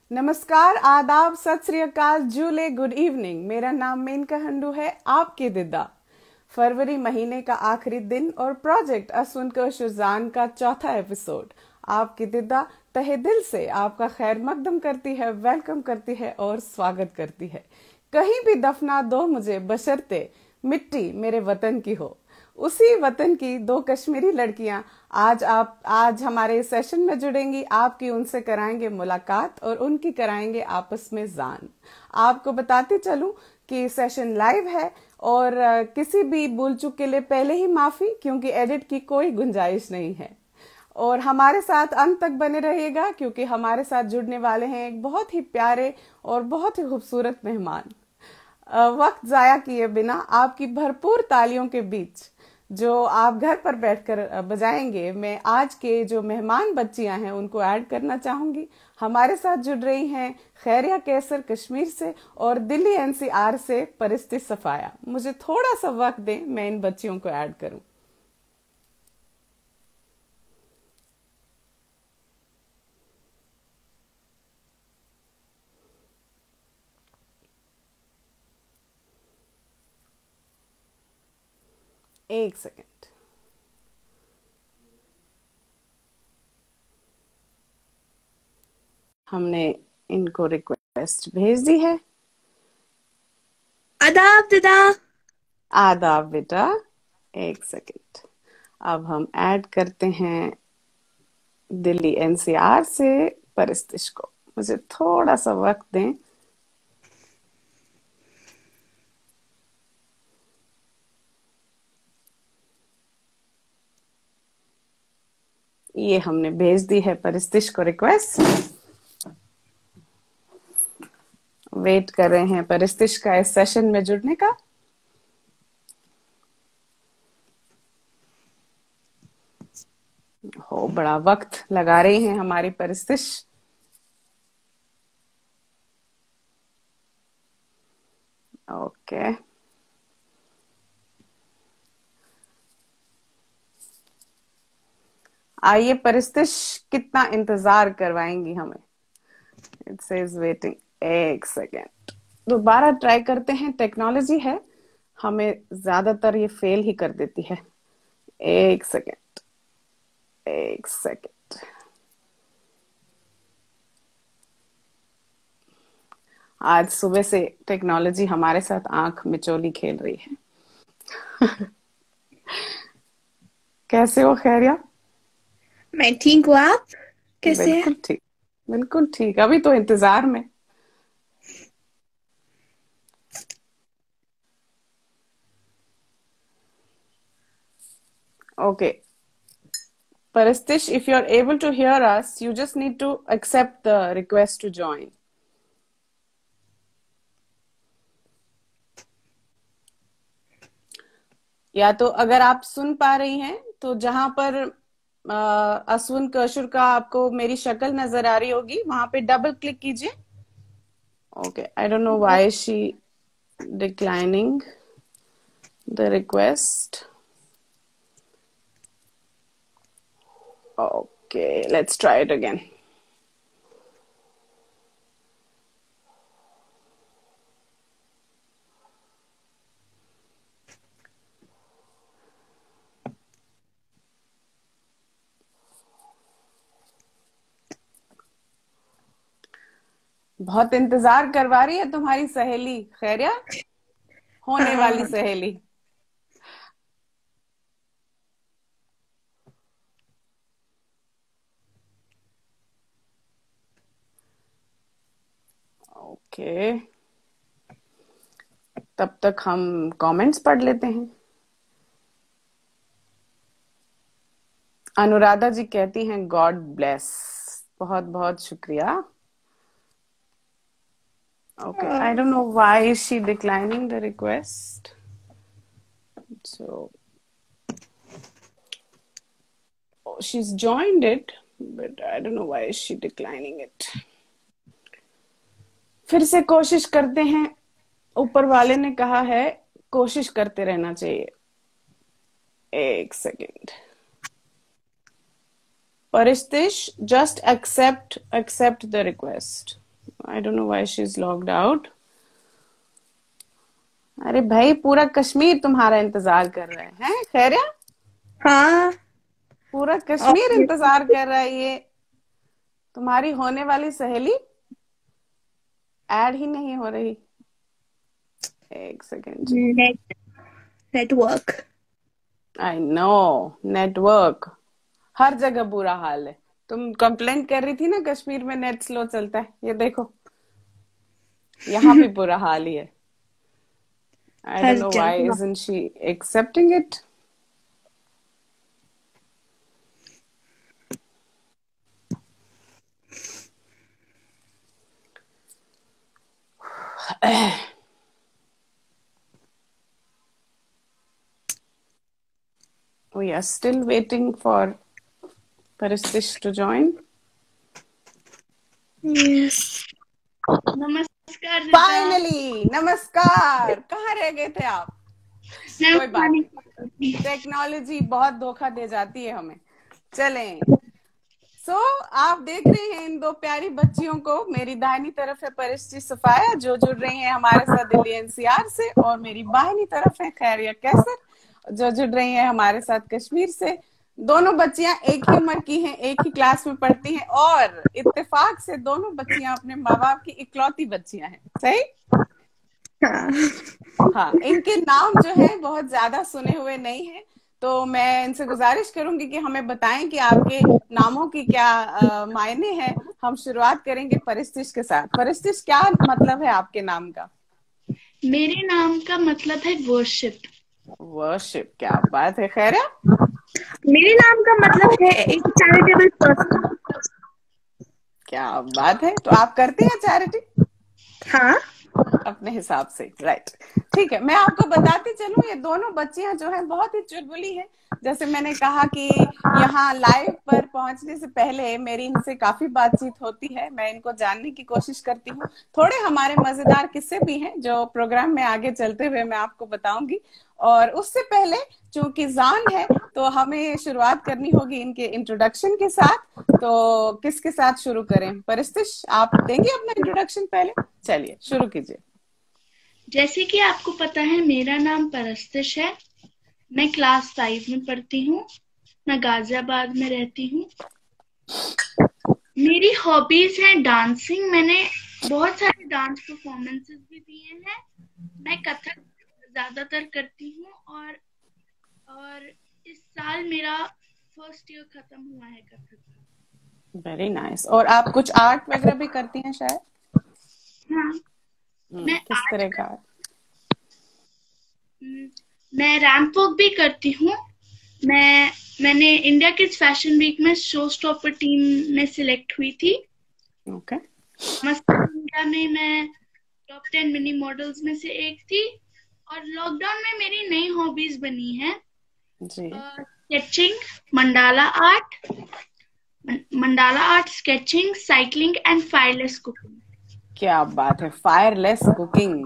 नमस्कार, आदाब, सत श्री अकाल, जूले, गुड इवनिंग। मेरा नाम मेनका हंडू है, आपके दिद्दा। फरवरी महीने का आखिरी दिन और प्रोजेक्ट असुन शुजान का चौथा एपिसोड। आपकी दिद्दा तहे दिल से आपका खैर मकदम करती है, वेलकम करती है और स्वागत करती है। कहीं भी दफना दो मुझे, बशर्ते मिट्टी मेरे वतन की हो। उसी वतन की दो कश्मीरी लड़कियां आज हमारे सेशन में जुड़ेंगी। आपकी उनसे कराएंगे मुलाकात और उनकी कराएंगे आपस में जान। आपको बताते चलूं कि सेशन लाइव है और किसी भी भूल चूक के लिए पहले ही माफी, क्योंकि एडिट की कोई गुंजाइश नहीं है। और हमारे साथ अंत तक बने रहिएगा, क्योंकि हमारे साथ जुड़ने वाले हैं एक बहुत ही प्यारे और बहुत ही खूबसूरत मेहमान। वक्त जाया किए बिना आपकी भरपूर तालियों के बीच जो आप घर पर बैठकर बजाएंगे, मैं आज के जो मेहमान बच्चियां हैं उनको ऐड करना चाहूंगी। हमारे साथ जुड़ रही हैं खैरिया कैसर कश्मीर से और दिल्ली एनसीआर से परिस्थिति सफाया। मुझे थोड़ा सा वक्त दें, मैं इन बच्चियों को ऐड करूं। एक सेकेंड। हमने इनको रिक्वेस्ट भेज दी है। आदाब दादा। आदाब बेटा, एक सेकेंड। अब हम ऐड करते हैं दिल्ली एनसीआर से परिस्थिति को। मुझे थोड़ा सा वक्त दें। ये हमने भेज दी है परिस्थिति को रिक्वेस्ट। वेट कर रहे हैं परिस्थिति का इस सेशन में जुड़ने का। हो बड़ा वक्त लगा रही हैं हमारी परिस्थिति। ओके, आइए परिस्थिति कितना इंतजार करवाएंगी हमें। It says waiting. एक सेकेंड, दोबारा ट्राई करते हैं। टेक्नोलॉजी है, हमें ज्यादातर ये फेल ही कर देती है। एक सेकेंड, एक सेकेंड। आज सुबह से टेक्नोलॉजी हमारे साथ आंख मिचोली खेल रही है। कैसे हो खैरिया? मैं ठीक हूँ, आप कैसे हैं? बिल्कुल ठीक, बिल्कुल ठीक। अभी तो इंतजार में। ओके परिस्थिति, if you are able to hear us, you just need to accept the request to join. या तो अगर आप सुन पा रही हैं तो जहां पर असुन कशुर का आपको मेरी शक्ल नजर आ रही होगी, वहां पे डबल क्लिक कीजिए। Okay, I don't know why she declining the request. Okay, let's try it again. बहुत इंतजार करवा रही है तुम्हारी सहेली खैरिया, होने वाली हाँ। सहेली। ओके, तब तक हम कमेंट्स पढ़ लेते हैं। अनुराधा जी कहती हैं गॉड ब्लेस। बहुत बहुत शुक्रिया। Okay, I don't know why is she declining the request. So she's joined it, but I don't know why is she declining it. फिर से कोशिश करते हैं। ऊपर वाले ने कहा है कोशिश करते रहना चाहिए। एक सेकेंड। परिस्थिति, just accept the request. I don't know why she is logged out. अरे भाई, पूरा कश्मीर तुम्हारा इंतजार कर रहा है खैरिया? हाँ। पूरा और कश्मीर इंतजार कर रहा है। ये तुम्हारी होने वाली सहेली ऐड ही नहीं हो रही। एक सेकेंड जी। नेटवर्क। आई नो, नेटवर्क हर जगह बुरा हाल है। तुम कंप्लेंट कर रही थी ना कश्मीर में नेट स्लो चलता है, ये देखो यहाँ भी बुरा हाल ही है। I her don't know why जगह। Isn't she accepting it. We are still waiting for Paristish to join. Yes. नमस्कार दीदा। फाइनली, नमस्कार। कहाँ रह गए थे आप? कोई बात नहीं, टेक्नोलॉजी बहुत धोखा दे जाती है हमें। चलें। आप देख रहे हैं इन दो प्यारी बच्चियों को। मेरी दाहिनी तरफ है परिश्री सफाया जो जुड़ रही हैं हमारे साथ दिल्ली एनसीआर से, और मेरी बाहिनी तरफ है खैरिया कैसर जो जुड़ रही हैं हमारे साथ कश्मीर से। दोनों बच्चियां एक ही उम्र की हैं, एक ही क्लास में पढ़ती हैं, और इत्तेफाक से दोनों बच्चियां अपने माँ बाप की इकलौती बच्चियां हैं। सही? हाँ, इनके नाम जो है बहुत ज्यादा सुने हुए नहीं है, तो मैं इनसे गुजारिश करूंगी कि हमें बताएं कि आपके नामों की क्या मायने हैं। हम शुरुआत करेंगे परिस्तिश के साथ। परिस्तिश, क्या मतलब है आपके नाम का? मेरे नाम का मतलब है वर्शिप। वर्शिप, क्या बात है। खैर, मेरे नाम का मतलब है एक चैरिटेबल पर्सन। क्या बात है। तो आप करते हैं चैरिटी? हाँ, अपने हिसाब से। राइट, ठीक है। मैं आपको बताती चलूं, ये दोनों बच्चियां जो हैं बहुत ही चुलबुली हैं। जैसे मैंने कहा कि यहाँ लाइव पर पहुंचने से पहले मेरी इनसे काफी बातचीत होती है, मैं इनको जानने की कोशिश करती हूँ। थोड़े हमारे मजेदार किस्से भी हैं जो प्रोग्राम में आगे चलते हुए मैं आपको बताऊंगी। और उससे पहले चूंकि जान है तो हमें शुरुआत करनी होगी इनके इंट्रोडक्शन के साथ। तो किसके साथ शुरू करें? परिस्तिश, आप देंगे अपना इंट्रोडक्शन पहले? चलिए शुरू कीजिए। जैसे कि आपको पता है मेरा नाम परिस्तिश है। मैं क्लास 5 में पढ़ती हूँ। मैं गाजियाबाद में रहती हूँ। मेरी हॉबीज हैं डांसिंग। मैंने बहुत सारे डांस परफॉर्मेंसेस भी दिए हैं। मैं कथक ज्यादातर करती हूँ और इस साल मेरा फर्स्ट ईयर खत्म हुआ है कथक का। Very nice. और आप कुछ आर्ट वगैरह भी करती हैं शायद? हाँ, मैं किस तरह का? मैं रैंप वॉक भी करती हूँ। मैंने इंडिया किड्स फैशन वीक में शो स्टॉपर टीम में सिलेक्ट हुई थी। ओके। इंडिया में मैं टॉप 10 मिनी मॉडल्स में से एक थी। और लॉकडाउन में मेरी नई हॉबीज बनी है जी। Sketching, mandala art, sketching, cycling and fireless cooking. क्या बात है, फायरलेस कुकिंग।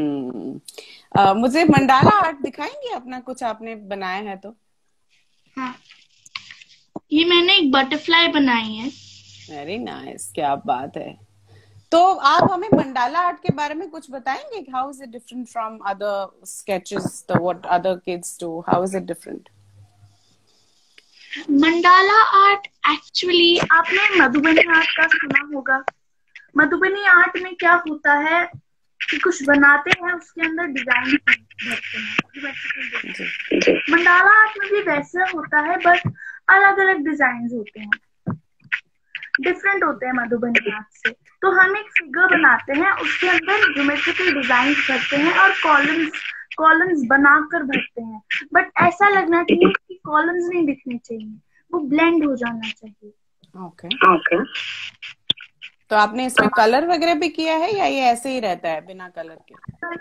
मुझे मंडाला आर्ट दिखाएंगे अपना, कुछ आपने बनाया है तो? हाँ, ये मैंने एक बटरफ्लाई बनाई है। वेरी नाइस, क्या बात है। तो आप हमें मंडाला आर्ट के बारे में कुछ बताएंगे? How is it different from other sketches, what other kids do? How is it different? Mandala art actually आपने मधुबनी आर्ट का सुना होगा। मधुबनी आर्ट में क्या होता है कि कुछ बनाते हैं, उसके अंदर डिजाइन भरते हैं। मंडाला आर्ट में भी वैसा होता है, बट अलग अलग डिजाइन होते हैं, डिफरेंट होते हैं मधुबनी आर्ट से। तो हम एक फिगर बनाते हैं, उसके अंदर ज्योमेट्रिकल डिजाइन करते हैं और कॉलम्स बनाकर भरते हैं। बट ऐसा लगना चाहिए कि कॉलम्स नहीं दिखने चाहिए, वो ब्लेंड हो जाना चाहिए। ओके। तो आपने इसमें कलर वगैरह भी किया है या ये ऐसे ही रहता है बिना कलर के?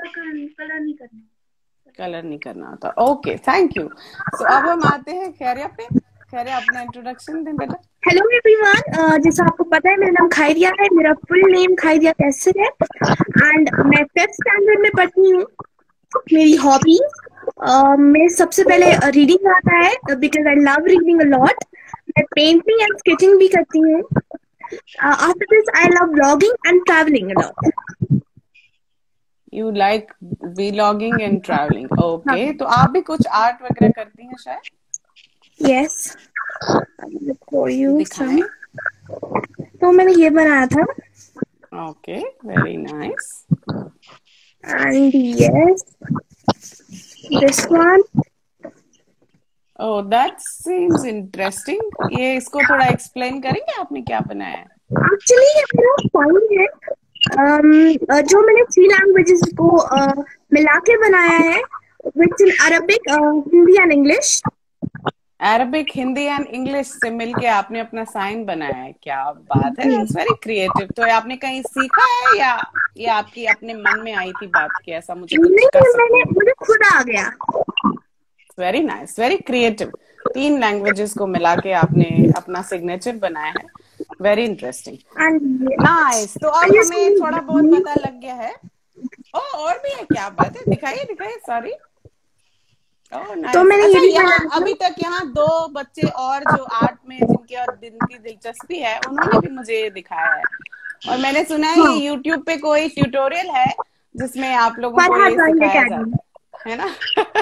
कलर नहीं करना होता। Okay, thank you. सो अब हम आते हैं खैरिया पे। खैरिया, अपना इंट्रोडक्शन दें बेटा। हेलो एवरीवन, जैसा आपको पता है मेरा नाम खैरिया है। मेरा फुल नेम खैरिया कैसर है एंड मैं 5th स्टैंडर्ड में पढ़ती हूँ। मेरी हॉबी मैं सबसे पहले रीडिंग आता है because I love reading a lot. मैं पेंटिंग एंड स्केचिंग भी करती हूँ। After this, I love vlogging and traveling a lot. You like vlogging and traveling. Okay, तो आप भी कुछ आर्ट वगैरह करती हैं शायद? Yes. For you some. दिखाएं. तो मैंने ये बनाया था. Okay, very nice. And yes, this one. Oh, that seems interesting. ये इसको थोड़ा एक्सप्लेन करेंगे आपने क्या बनाया है? Actually ये मेरा फाइन है. जो मैंने 3 लैंग्वेजेस को मिला के बनाया है, which in Arabic, Hindi and English. Arabic, Hindi and English से मिलके आपने अपना साइन बनाया है. क्या बात है, दैट्स वेरी क्रिएटिव. तो आपने कहीं सीखा है या ये आपकी अपने मन में आई थी बात की ऐसा मुझे कुछ कर सकती हूँ? मुझे खुद आ गया. Very nice, very creative. 3 languages को मिला के आपने अपना सिग्नेचर बनाया है. Very interesting, nice. तो अब हमें थोड़ा बहुत पता लग गया है. और भी है, क्या बात है, दिखाइए दिखाइए. सॉरी. तो मैंने अच्छा, यहाँ अभी तक यहाँ 2 बच्चे और जो आर्ट में जिनकी दिलचस्पी है उन्होंने भी मुझे दिखाया है. और मैंने सुना है ये यूट्यूब पे कोई ट्यूटोरियल है जिसमें आप लोगों को ये सिखाया जाता है ना.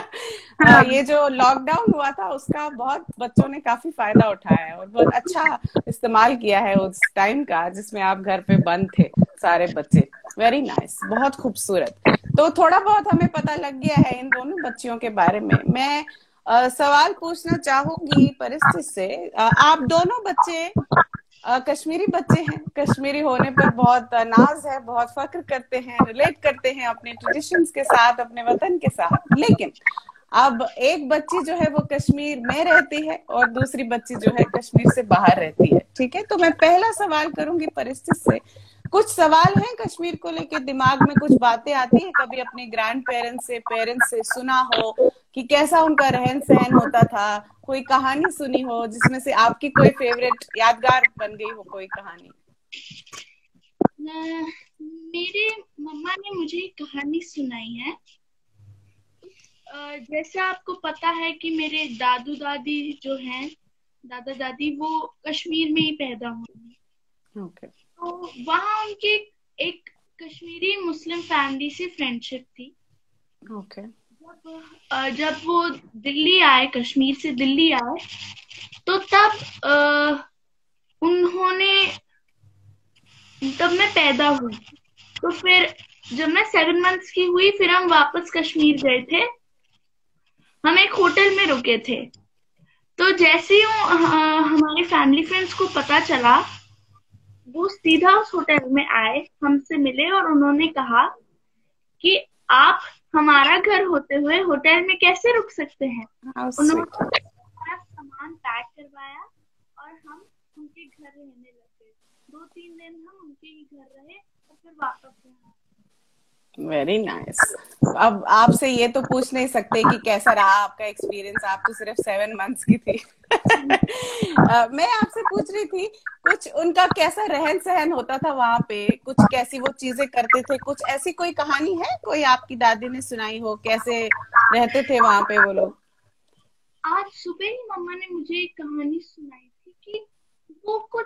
ये जो लॉकडाउन हुआ था उसका बहुत बच्चों ने काफी फायदा उठाया है और बहुत अच्छा इस्तेमाल किया है उस टाइम का जिसमें आप घर पे बंद थे सारे बच्चे. वेरी नाइस, बहुत खूबसूरत. तो थोड़ा बहुत हमें पता लग गया है इन दोनों बच्चियों के बारे में. मैं सवाल पूछना चाहूंगी परिस्थिति से. आप दोनों बच्चे कश्मीरी बच्चे हैं. कश्मीरी होने पर बहुत नाज है, बहुत फख्र करते हैं, रिलेट करते हैं अपने ट्रेडिशंस के साथ, अपने वतन के साथ. लेकिन अब एक बच्ची जो है वो कश्मीर में रहती है और दूसरी बच्ची जो है कश्मीर से बाहर रहती है. ठीक है, तो मैं पहला सवाल करूंगी परिस्थिति से. कुछ सवाल हैं कश्मीर को लेके, दिमाग में कुछ बातें आती है, कभी अपने ग्रैंड पेरेंट्स से सुना हो कि कैसा उनका रहन सहन होता था, कोई कहानी सुनी हो जिसमें से आपकी कोई फेवरेट यादगार बन गई हो कोई कहानी? मेरे मम्मा ने मुझे एक कहानी सुनाई है. जैसे आपको पता है कि मेरे दादू दादी जो हैं, दादा दादी, वो कश्मीर में ही पैदा हुए. Okay. तो वहाँ उनकी एक कश्मीरी मुस्लिम फैमिली से फ्रेंडशिप थी. Okay. जब वो दिल्ली आए, कश्मीर से दिल्ली आए, तो तब मैं पैदा हुई. तो फिर जब मैं 7 मंथ्स की हुई फिर हम वापस कश्मीर गए थे. हम एक होटल में रुके थे. तो जैसे ही हमारे फैमिली फ्रेंड्स को पता चला, वो सीधा उस होटल में आए, हमसे मिले और उन्होंने कहा कि आप हमारा घर होते हुए होटल में कैसे रुक सकते हैं. उन्होंने हमारा सामान पैक करवाया और हम उनके घर रहने लगे. 2-3 दिन हम उनके ही घर रहे और फिर वापस यहाँ. Very nice. अब आपसे ये तो पूछ नहीं सकते कि कैसा रहा आपका एक्सपीरियंस, आप तो सिर्फ 7 मंथ्स की थी. मैं आपसे पूछ रही थी कुछ उनका कैसा रहन सहन होता था वहां पे, कुछ कैसी वो चीजें करते थे, कुछ ऐसी कोई कहानी है कोई आपकी दादी ने सुनाई हो, कैसे रहते थे वहां पे वो लोग? आज सुबह ही मम्मा ने मुझे एक कहानी सुनाई थी कि वो कुछ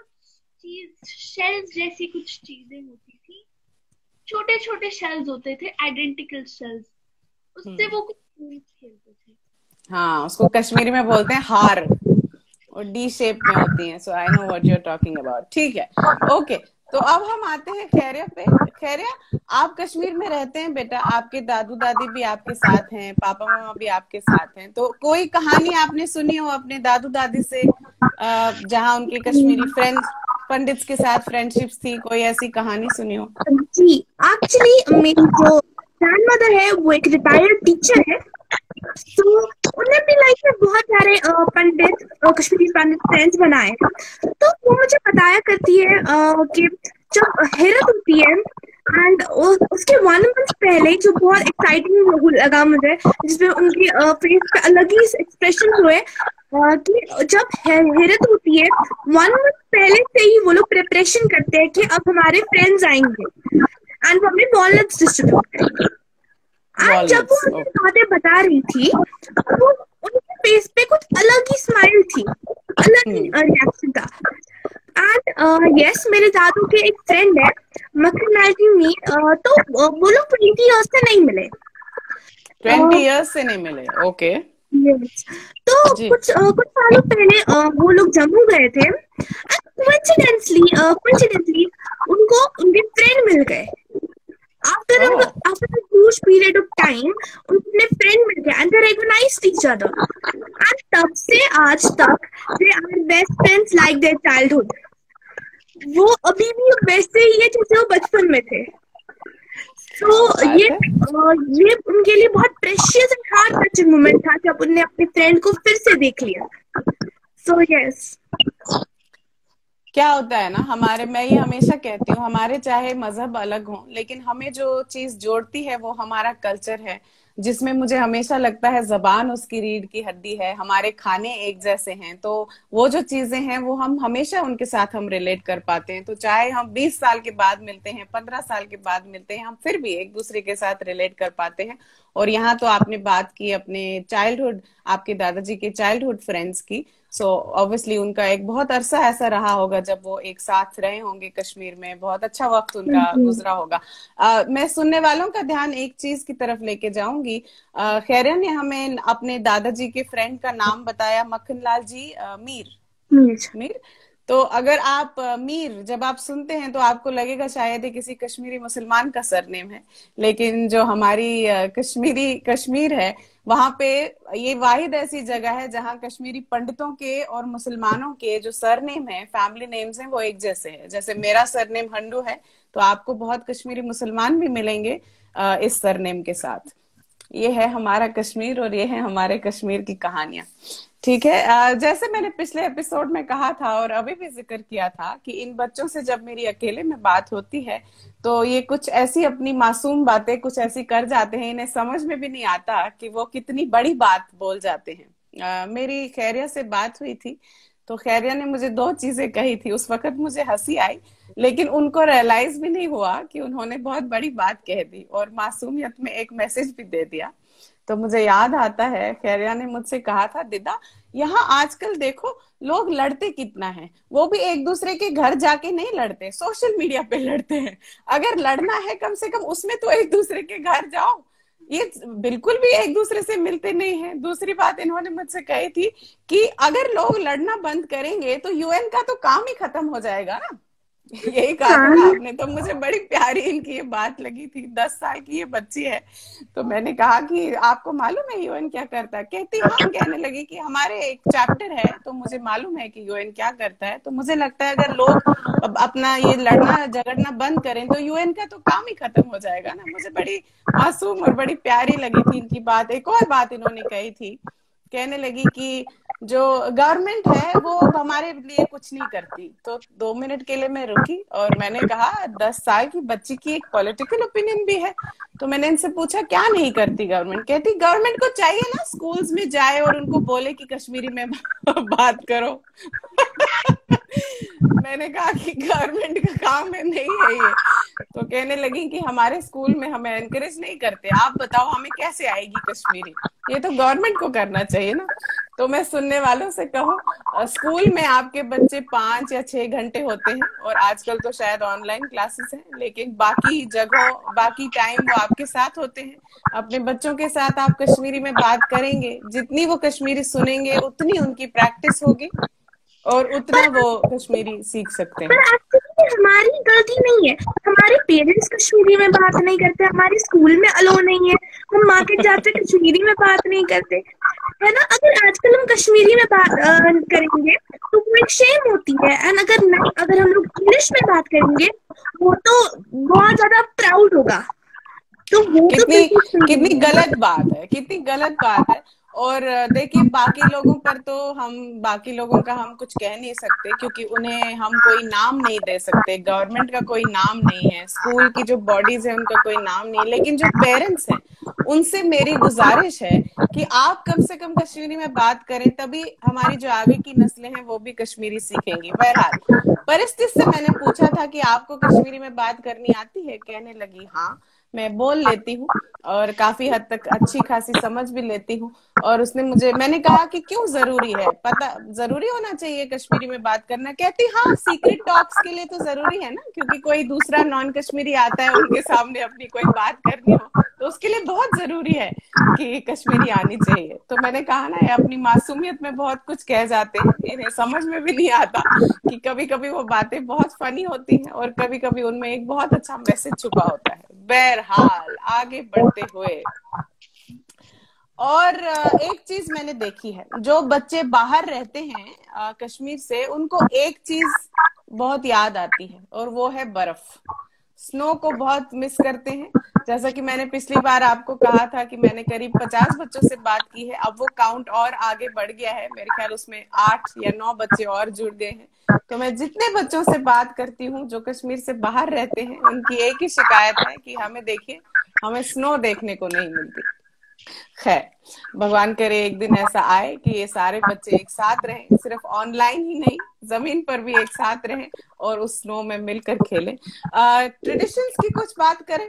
शेल्स जैसी कुछ चीजें होती थी, छोटे छोटे शेल्स होते थे, आइडेंटिकल शेल्स, उससे वो कुछ खेलते थे. हाँ, उसको कश्मीरी में बोलते हैं हार और डी शेप में होती हैं. So I know what you are talking about. ठीक है, ओके. तो अब हम आते हैं खैरिया पे. खैरिया, आप कश्मीर में रहते हैं बेटा, आपके दादू दादी भी आपके साथ हैं, पापा मामा भी आपके साथ हैं. तो कोई कहानी आपने सुनी हो अपने दादू दादी से जहाँ उनकी कश्मीरी पंडित के साथ फ्रेंडशिप्स थी, कोई ऐसी कहानी सुनी हो? जी, एक्चुअली मेरी जो ग्रैंडमदर है वो एक रिटायर्ड टीचर है. तो उन्हें भी लाइफ में बहुत सारे पंडित, कश्मीरी पंडित फ्रेंड्स बनाए. तो वो मुझे बताया करती है कि जब हेरत होती है एंड उसके 1 मंथ पहले, जो बहुत एक्साइटिंग लगा मुझे, जिसमें उनकी फेस पे अलग ही एक्सप्रेशन हुए कि जब हेरत होती है 1 मंथ पहले से ही वो लोग प्रिपरेशन करते हैं कि अब हमारे फ्रेंड्स आएंगे एंड वो हमें वॉलनट्स डिस्ट्रीब्यूट करेंगे. एंड जब वो मुझे बातें बता रही थी, वो उनके फेस पे कुछ अलग ही स्माइल थी, अलग ही रिएक्शन था. एंड यस, मेरे दादू के एक फ्रेंड है मक्खन लाल जी मी, तो वो लोग 20 ईयर्स से नहीं मिले। 20 ईयर्स से नहीं मिले, ओके। यस, तो जी। कुछ सालों पहले वो लोग जम्मू गए थे, एंड कोइंसिडेंटली उनको उनके फ्रेंड मिल गए। After oh. After a huge period of time उनको अपने फ्रेंड मिल गए, and they recognized each other, and तब से आज तक they are best friends like their childhood. वो अभी भी वैसे ही है जैसे वो बचपन में थे। तो क्या ये बात है। ये उनके लिए बहुत precious and heart touching moment था जब उनने अपने फ्रेंड को फिर से देख लिया। So yes. क्या होता है ना हमारे, मैं ये हमेशा कहती हूँ, हमारे चाहे मजहब अलग हो लेकिन हमें जो चीज जोड़ती है वो हमारा कल्चर है, जिसमें मुझे हमेशा लगता है जबान उसकी रीढ़ की हड्डी है, हमारे खाने एक जैसे हैं, तो वो जो चीजें हैं वो हम हमेशा उनके साथ हम रिलेट कर पाते हैं। तो चाहे हम 20 साल के बाद मिलते हैं, 15 साल के बाद मिलते हैं, हम फिर भी एक दूसरे के साथ रिलेट कर पाते हैं। और यहाँ तो आपने बात की अपने चाइल्डहुड, आपके दादाजी के चाइल्डहुड फ्रेंड्स की। सो ऑब्वियसली उनका एक बहुत अरसा ऐसा रहा होगा जब वो एक साथ रहे होंगे कश्मीर में, बहुत अच्छा वक्त उनका गुजरा होगा। मैं सुनने वालों का ध्यान एक चीज की तरफ लेके जाऊंगी। खैरिया ने हमें अपने दादाजी के फ्रेंड का नाम बताया, मक्खन लाल जी मीर। मीर। तो अगर आप मीर जब आप सुनते हैं तो आपको लगेगा शायद ये किसी कश्मीरी मुसलमान का सरनेम है, लेकिन जो हमारी कश्मीर है वहां पे ये वाहिद ऐसी जगह है जहां कश्मीरी पंडितों के और मुसलमानों के जो सरनेम है, फैमिली नेम्स हैं, वो एक जैसे हैं। जैसे मेरा सरनेम हंडू है तो आपको बहुत कश्मीरी मुसलमान भी मिलेंगे इस सरनेम के साथ। ये है हमारा कश्मीर और ये है हमारे कश्मीर की कहानियां। ठीक है। जैसे मैंने पिछले एपिसोड में कहा था और अभी भी जिक्र किया था कि इन बच्चों से जब मेरी अकेले में बात होती है तो ये कुछ ऐसी अपनी मासूम बातें कुछ ऐसी कर जाते हैं, इन्हें समझ में भी नहीं आता कि वो कितनी बड़ी बात बोल जाते हैं। मेरी खैरिया से बात हुई थी तो खैरिया ने मुझे दो चीजें कही थी। उस वक्त मुझे हंसी आई, लेकिन उनको रियलाइज भी नहीं हुआ कि उन्होंने बहुत बड़ी बात कह दी और मासूमियत में एक मैसेज भी दे दिया। तो मुझे याद आता है खैरिया ने मुझसे कहा था, दिदा यहाँ आजकल देखो लोग लड़ते कितना है, वो भी एक दूसरे के घर जाके नहीं लड़ते, सोशल मीडिया पे लड़ते हैं। अगर लड़ना है कम से कम उसमें तो एक दूसरे के घर जाओ, ये बिल्कुल भी एक दूसरे से मिलते नहीं है। दूसरी बात इन्होंने मुझसे कही थी कि अगर लोग लड़ना बंद करेंगे तो यूएन का तो काम ही खत्म हो जाएगा ना। यही कहा था आपने, तो मुझे बड़ी प्यारी इनकी ये बात लगी थी। 10 साल की ये बच्ची है, तो मैंने कहा कि आपको मालूम है यूएन क्या करता है? कहती हाँ। कहने लगी कि हमारे एक चैप्टर है तो मुझे मालूम है कि यूएन क्या करता है। तो मुझे लगता है अगर लोग अपना ये लड़ना झगड़ना बंद करें तो यूएन का तो काम ही खत्म हो जाएगा ना। मुझे बड़ी मासूम और बड़ी प्यारी लगी थी इनकी बात। एक और बात इन्होंने कही थी, कहने लगी कि जो गवर्नमेंट है वो अब हमारे लिए कुछ नहीं करती। तो 2 मिनट के लिए मैं रुकी और मैंने कहा 10 साल की बच्ची की एक पॉलिटिकल ओपिनियन भी है। तो मैंने इनसे पूछा क्या नहीं करती गवर्नमेंट? कहती गवर्नमेंट को चाहिए ना स्कूल्स में जाए और उनको बोले कि कश्मीरी में बात करो। मैंने कहा कि गवर्नमेंट का काम है नहीं है ये। तो कहने लगी कि हमारे स्कूल में हमें एनकरेज नहीं करते, आप बताओ हमें कैसे आएगी कश्मीरी? ये तो गवर्नमेंट को करना चाहिए ना। तो मैं सुनने वालों से कहूँ, स्कूल में आपके बच्चे 5 या 6 घंटे होते हैं और आजकल तो शायद ऑनलाइन क्लासेस हैं, लेकिन बाकी जगहों बाकी टाइम वो आपके साथ होते हैं। अपने बच्चों के साथ आप कश्मीरी में बात करेंगे, जितनी वो कश्मीरी सुनेंगे उतनी उनकी प्रैक्टिस होगी और उतना वो कश्मीरी सीख सकते पर हैं। एक्चुअली हमारी गलती नहीं है, हमारे पेरेंट्स कश्मीरी में बात नहीं करते, हमारे स्कूल में अलो नहीं है, हम मार्केट जाते कश्मीरी में बात नहीं करते, है ना। अगर आजकल हम कश्मीरी में बात करेंगे तो वो एक शेम होती है, एंड अगर हम लोग इंग्लिश में बात करेंगे वो तो बहुत ज्यादा प्राउड होगा। तो वो तो कितनी कितनी बिल्कुल गलत बात है, कितनी गलत बात है। और देखिए बाकी लोगों पर तो बाकी लोगों का हम कुछ कह नहीं सकते क्योंकि उन्हें हम कोई नाम नहीं दे सकते। गवर्नमेंट का कोई नाम नहीं है, स्कूल की जो बॉडीज है उनका कोई नाम नहीं है, लेकिन जो पेरेंट्स हैं उनसे मेरी गुजारिश है कि आप कम से कम कश्मीरी में बात करें, तभी हमारी जो आगे की नस्लें हैं वो भी कश्मीरी सीखेंगी। बहरहाल परिस्थिति से मैंने पूछा था कि आपको कश्मीरी में बात करनी आती है? कहने लगी हाँ। मैं बोल लेती हूँ और काफी हद तक अच्छी खासी समझ भी लेती हूँ। और मैंने कहा कि क्यों जरूरी है, पता जरूरी होना चाहिए कश्मीरी में बात करना? कहती हाँ, सीक्रेट टॉक्स के लिए तो जरूरी है ना, क्योंकि कोई दूसरा नॉन कश्मीरी आता है, उनके सामने अपनी कोई बात करनी हो तो उसके लिए बहुत जरूरी है कि कश्मीरी आनी चाहिए। तो मैंने कहा ना, ये अपनी मासूमियत में बहुत कुछ कह जाते हैं, इन्हें समझ में भी नहीं आता कि कभी कभी वो बातें बहुत फनी होती हैं और कभी कभी उनमें एक बहुत अच्छा मैसेज छुपा होता है। बहरहाल आगे बढ़ते हुए, और एक चीज मैंने देखी है, जो बच्चे बाहर रहते हैं कश्मीर से, उनको एक चीज बहुत याद आती है और वो है बर्फ। स्नो को बहुत मिस करते हैं। जैसा कि मैंने पिछली बार आपको कहा था कि मैंने करीब 50 बच्चों से बात की है, अब वो काउंट और आगे बढ़ गया है, मेरे ख्याल उसमें 8 या 9 बच्चे और जुड़ गए हैं। तो मैं जितने बच्चों से बात करती हूँ जो कश्मीर से बाहर रहते हैं, उनकी एक ही शिकायत है कि हमें देखिए, हमें स्नो देखने को नहीं मिलती। खैर, भगवान करे एक दिन ऐसा आए कि ये सारे बच्चे एक साथ रहें, सिर्फ ऑनलाइन ही नहीं, जमीन पर भी एक साथ रहें और उस स्नो में मिलकर खेलें। ट्रेडिशंस की कुछ बात करें?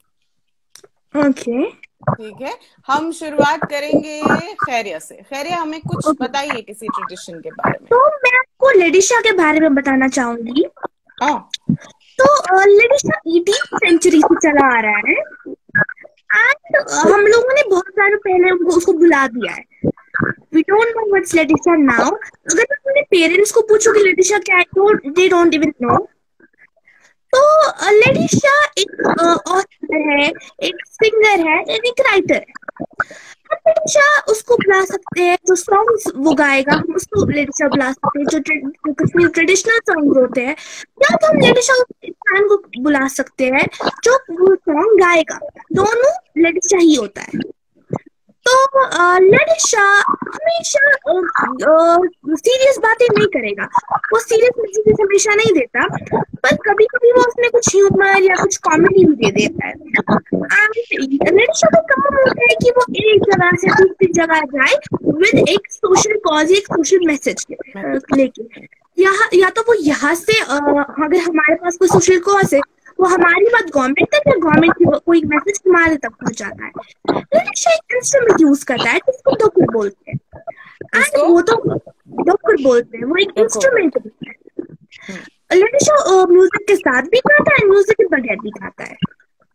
ओके, ठीक है, हम शुरुआत करेंगे खैरिया से। खैरिया, हमें कुछ बताइए किसी ट्रेडिशन के बारे में। तो मैं आपको लेडिशा के बारे में बताना चाहूंगी। तो लेडिशा 18th सेंचुरी से चला आ रहा है एंड हम लोगों ने बहुत साल पहले उसको भुला दिया है। We don't know what's लेडिशा now. अगर तुम अपने पेरेंट्स को पूछोगे लेडिशा क्या है, तो they don't even know. तो लेडिशा एक ऑथर है, एक सिंगर है, एक राइटर है। लेडिशा उसको बुला सकते हैं जो सॉन्ग्स वो गाएगा, हम उसको लेडिशा बुला सकते हैं जो कश्मीर ट्रेडिशनल सॉन्ग होते हैं, या तो हम लेडिशा इंसान को बुला सकते हैं जो वो सॉन्ग गाएगा। दोनों लेडिशा ही होता है। तो लेडिशा हमेशा सीरियस बातें नहीं करेगा, वो सीरियस मैसेजेस हमेशा नहीं देता, पर कभी कभी वो उसमें कुछ ह्यूमर या कुछ कॉमेडी भी दे देता है। लेडिशा का काम होता है कि वो एक जगह से दूसरी जगह जाए विद एक सोशल कॉज, एक सोशल मैसेज लेके। या तो वो यहाँ से अगर हमारे पास कोई सोशल कॉज है, वो हमारी बात गवर्नमेंट तक या गवर्नमेंट की कोई मैसेज हमारे तक पहुंचाता है। लेडिशा एक इंस्ट्रूमेंट यूज करता है जिसको डोकर बोलते हैं, एंड वो तो डोकर बोलते हैं, वो एक इंस्ट्रूमेंट होता है। लेडिशा म्यूजिक के साथ भी गाता है, म्यूजिक के बगैर भी गाता है।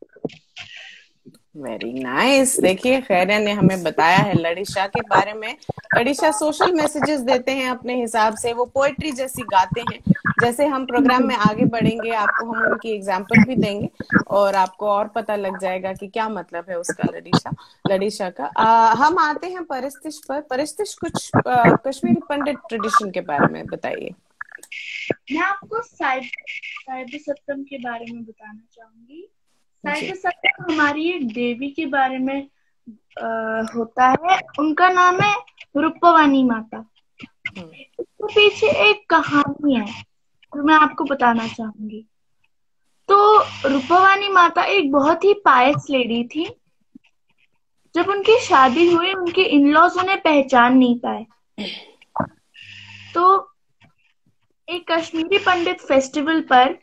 Very nice. देखिए, खैरिया ने हमें बताया है लेडिशा के बारे में। लेडिशा सोशल मैसेजेस देते हैं अपने हिसाब से, वो पोएट्री जैसी गाते हैं। जैसे हम प्रोग्राम में आगे बढ़ेंगे, आपको हम उनकी एग्जाम्पल भी देंगे और आपको और पता लग जाएगा कि क्या मतलब है उसका, लेडिशा का। हम आते हैं परिस्तिश पर। परिस्तिश, कुछ कश्मीरी पंडित ट्रेडिशन के बारे में बताइए। मैं आपको साहिब सत्तम के बारे में बताना चाहूंगी। साहिब सत्तम हमारी एक देवी के बारे में होता है, उनका नाम है रूपवानी माता। इसके पीछे एक कहानी है जो मैं आपको बताना चाहूंगी। तो रूपवानी माता एक बहुत ही पायस लेडी थी। जब उनकी शादी हुई, उनके इन-लॉज उन्हें पहचान नहीं पाए, तो एक कश्मीरी पंडित फेस्टिवल पर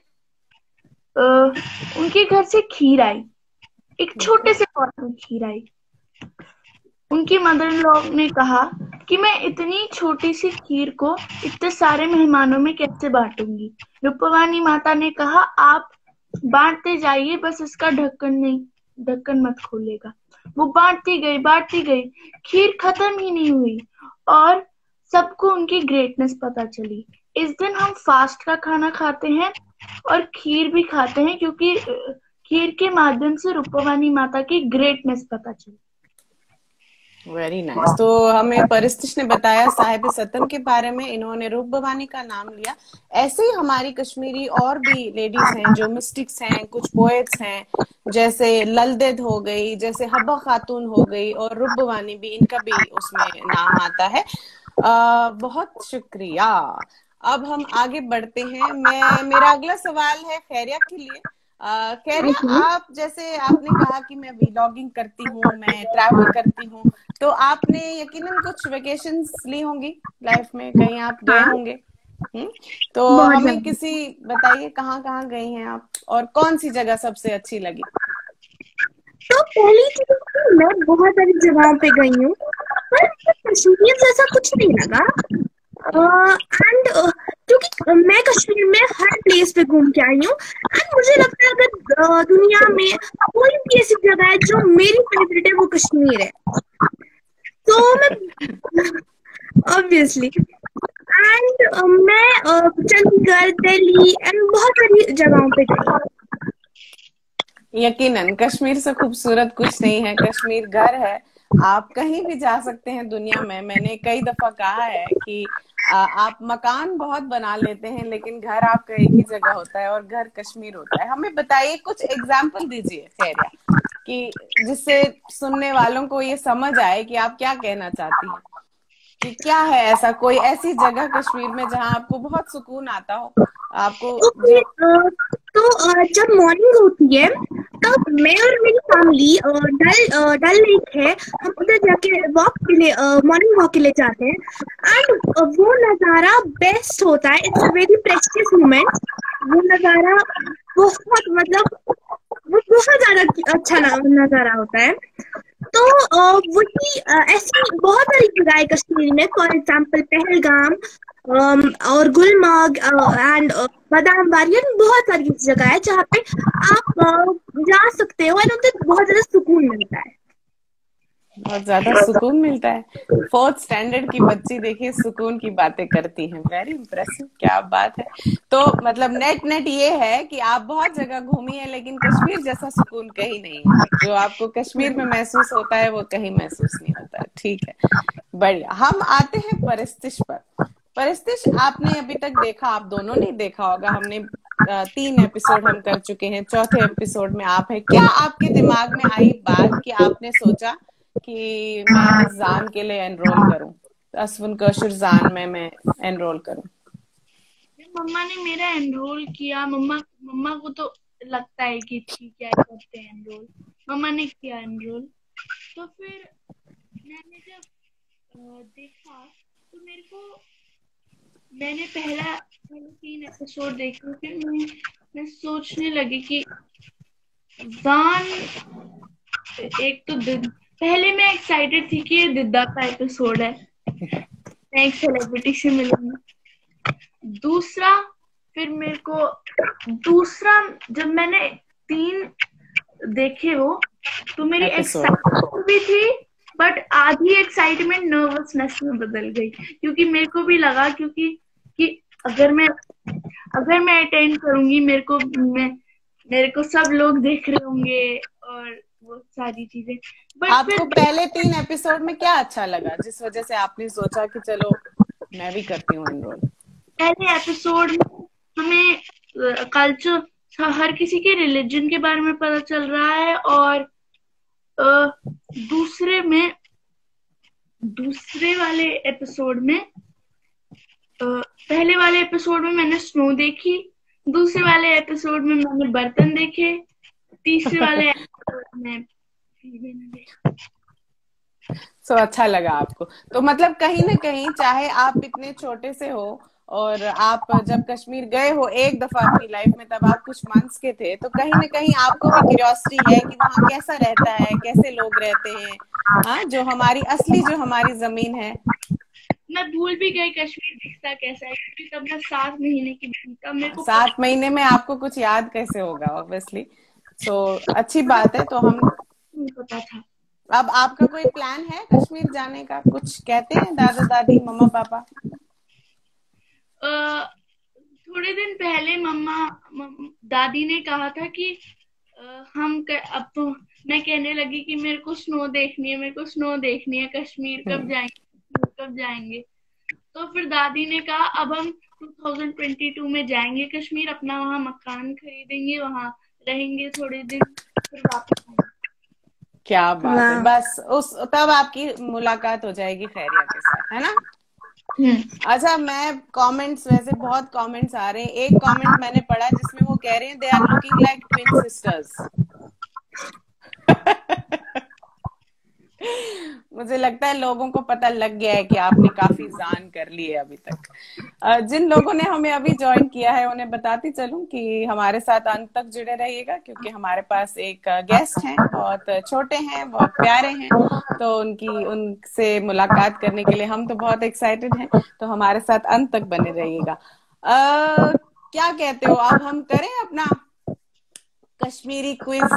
उनके घर से खीर आई, एक छोटे से पॉट में खीर आई। उनकी मदर इन लॉ ने कहा कि मैं इतनी छोटी सी खीर को इतने सारे मेहमानों में कैसे बांटूंगी। रूपवानी माता ने कहा, आप बांटते जाइए, बस इसका ढक्कन मत खोलेगा। वो बांटती गई, खीर खत्म ही नहीं हुई और सबको उनकी ग्रेटनेस पता चली। इस दिन हम फास्ट का खाना खाते हैं और खीर भी खाते हैं, क्योंकि खीर के माध्यम से रूपवानी माता की ग्रेटनेस पता चली। Very nice. तो हमें परिस्तिश ने बताया साहिब सतम के बारे में, इन्होंने रूप भवानी का नाम लिया। ऐसे ही हमारी कश्मीरी और भी लेडीज हैं जो मिस्टिक्स हैं, कुछ पोएट्स हैं, जैसे ललदेद हो गई, जैसे हब्बा खातून हो गई, और रूप भवानी भी, इनका भी उसमें नाम आता है। बहुत शुक्रिया। अब हम आगे बढ़ते हैं। मेरा अगला सवाल है खैरिया के लिए। खैरिया, आप, जैसे आपने कहा कि मैं व्लॉगिंग करती हूँ, मैं ट्रैवल करती हूँ, तो आपने यकीनन कुछ वेकेशंस ली होंगी लाइफ में, कहीं आप गए होंगे। तो हमें बताइए कहाँ कहाँ गई हैं आप और कौन सी जगह सबसे अच्छी लगी? तो पहली चीज कि मैं बहुत सारी जगहों पे गई हूँ, पर मुझे कश्मीर जैसा कुछ नहीं लगा। एंड क्योंकि मैं कश्मीर में हर प्लेस पे घूम के आई हूँ, एंड मुझे लगता है अगर दुनिया में कोई भी ऐसी जगह है जो मेरी फेवरेट है, वो कश्मीर है। तो मैं ऑब्वियसली, एंड मैं चंडीगढ़, दिल्ली एंड बहुत सारी जगहों पे गई। यकीनन कश्मीर से खूबसूरत कुछ नहीं है। कश्मीर घर है, आप कहीं भी जा सकते हैं दुनिया में। मैंने कई दफा कहा है कि आप मकान बहुत बना लेते हैं लेकिन घर आपका एक ही जगह होता है, और घर कश्मीर होता है। हमें बताइए, कुछ एग्जाम्पल दीजिए खैरिया, कि जिससे सुनने वालों को ये समझ आए कि आप क्या कहना चाहती हैं, कि क्या है ऐसा, कोई ऐसी जगह कश्मीर में जहां आपको बहुत सुकून आता हो, आपको जो जब मॉर्निंग होती है तब मैं और मेरी फैमिली डल लेक है, हम उधर जाके वॉक के लिए मॉर्निंग वॉक के लिए जाते हैं, एंड वो नज़ारा बेस्ट होता है। It's a very precious moment. वो नज़ारा बहुत मतलब वो बहुत ज्यादा अच्छा नज़ारा होता है। तो वही ऐसी बहुत सारी जगह है कश्मीर में, फॉर एग्जाम्पल पहलगाम और गुलमर्ग एंड बादाम वारी, बहुत सारी जगह है जहाँ पे आप जा सकते हो, एंड उनसे बहुत ज्यादा सुकून मिलता है। बहुत ज्यादा सुकून मिलता है। 4th स्टैंडर्ड की बच्ची देखिए सुकून की बातें करती हैं। वेरी इम्प्रेसिव, क्या बात है। तो मतलब नेट ये है कि आप बहुत जगह घूमी है लेकिन कश्मीर जैसा सुकून कहीं नहीं है। जो आपको कश्मीर में महसूस होता है वो कहीं महसूस नहीं होता है। ठीक है, बढ़िया। हम आते हैं परिस्थिश पर। परिस्थिश, आपने अभी तक देखा, आप दोनों ने देखा होगा, हमने 3 एपिसोड हम कर चुके हैं, 4थे एपिसोड में आप है। क्या आपके दिमाग में आई बात कि आपने सोचा कि मैं इस जान के लिए एनरोल करूं, असवन कशर जान में मैं एनरोल करूं? मम्मा ने मेरा एनरोल किया। मम्मा को तो लगता है कि ठीक है करते हैं एनरोल। मम्मा ने किया एनरोल। तो फिर मैंने जब देखा तो मैंने पहले 3 एपिसोड देखे। फिर मैं सोचने लगी कि जान एक तो पहले मैं एक्साइटेड थी कि ये दिद्दा का एपिसोड है, मैं एक सेलिब्रिटी से मिलूंगी। दूसरा जब मैंने 3 देखे वो, तो मेरी एक्साइटमेंट भी थी, बट आधी एक्साइटमेंट नर्वसनेस में बदल गई, क्योंकि मेरे को भी लगा कि अगर मैं अटेंड करूंगी, मेरे को सब लोग देख रहे होंगे और वो सारी चीजें। बट आपको पहले 3 एपिसोड में क्या अच्छा लगा जिस वजह से आपने सोचा कि चलो मैं भी करती हूँ एनरोल? पहले एपिसोड में हमें कल्चर, हर किसी के रिलीजन के बारे में पता चल रहा है, और दूसरे वाले एपिसोड में पहले वाले एपिसोड में मैंने स्नो देखी, दूसरे वाले एपिसोड में मैंने बर्तन देखे, तीसरे वाले एपिसोड में सो अच्छा लगा आपको। तो मतलब कहीं ना कहीं, चाहे आप इतने छोटे से हो और आप जब कश्मीर गए हो एक दफा अपनी लाइफ में, तब आप कुछ मंथ्स के थे, तो कहीं ना कहीं आपको भी क्यूरियोसिटी है कि वहाँ कैसा रहता है, कैसे लोग रहते हैं, हाँ, जो हमारी जमीन है। मैं भूल भी गई कश्मीर दिखता कैसा है, क्योंकि तब मैं 7 महीने की थी। तब मेरे को 7 महीने में आपको कुछ याद कैसे होगा, ऑब्वियसली। सो अच्छी बात है। तो हम पता था। अब आपका कोई प्लान है कश्मीर जाने का? कुछ कहते हैं दादा दादी, मम्मा पापा? थोड़े दिन पहले दादी ने कहा था कि अब तो मैं कहने लगी कि मेरे को स्नो देखनी है, कश्मीर कब जाएंगे। तो फिर दादी ने कहा अब हम 2022 में जाएंगे कश्मीर, अपना वहाँ मकान खरीदेंगे, वहाँ रहेंगे थोड़े दिन, फिर वापस आएंगे। क्या बात है। बस तब आपकी मुलाकात हो जाएगी खैरिया के साथ, है ना? अच्छा, मैं कमेंट्स, वैसे बहुत कमेंट्स आ रहे हैं। एक कमेंट मैंने पढ़ा जिसमें वो कह रहे हैं they are looking like twin sisters. मुझे लगता है लोगों को पता लग गया है कि आपने काफी जान कर ली है अभी तक। जिन लोगों ने हमें अभी ज्वाइन किया है उन्हें बताती चलूं कि हमारे साथ अंत तक जुड़े रहिएगा, क्योंकि हमारे पास एक गेस्ट हैं, बहुत छोटे हैं, बहुत प्यारे हैं, तो उनसे मुलाकात करने के लिए हम तो बहुत एक्साइटेड हैं। तो हमारे साथ अंत तक बने रहिएगा। क्या कहते हो, अब हम करें अपना Kashmiri quiz,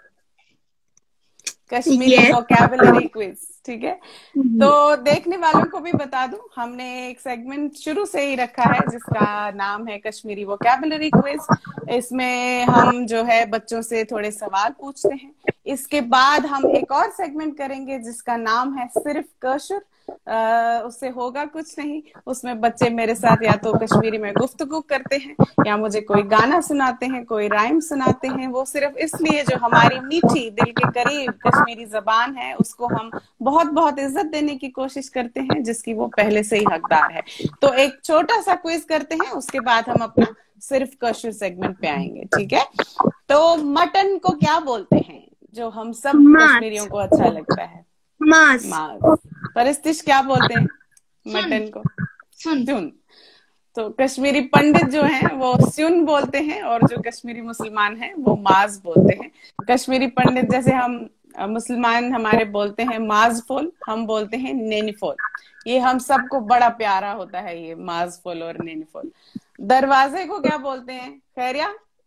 Kashmiri vocabulary quiz, ठीक है? तो देखने वालों को भी बता दूं, हमने एक सेगमेंट शुरू से ही रखा है जिसका नाम है कश्मीरी वोकैबुलरी क्विज। इसमें हम जो है बच्चों से थोड़े सवाल पूछते हैं। इसके बाद हम एक और सेगमेंट करेंगे जिसका नाम है सिर्फ कश्मीर। उससे होगा कुछ नहीं, उसमें बच्चे मेरे साथ या तो कश्मीरी में गुफ्तगू करते हैं या मुझे कोई गाना सुनाते हैं, कोई राइम सुनाते हैं। वो सिर्फ इसलिए जो हमारी मीठी दिल के करीब कश्मीरी जबान है उसको हम बहुत बहुत इज्जत देने की कोशिश करते हैं, जिसकी वो पहले से ही हकदार है। तो एक छोटा सा क्विज करते हैं, उसके बाद हम अपना सिर्फ कश्मीर सेगमेंट पे आएंगे, ठीक है? तो मटन को क्या बोलते हैं जो हम सब कश्मीरियों को अच्छा लगता है? मांस। परिस्तिश क्या बोलते हैं मटन को? सुन। तो कश्मीरी पंडित जो हैं वो स्यून बोलते हैं, और जो कश्मीरी मुसलमान हैं वो माज बोलते हैं। कश्मीरी पंडित जैसे हम मुसलमान हमारे बोलते हैं माजफोल, हम बोलते हैं नेनीफोल। ये हम सबको बड़ा प्यारा होता है, ये माजफोल और नेनीफोल। दरवाजे को क्या बोलते हैं खैरिया?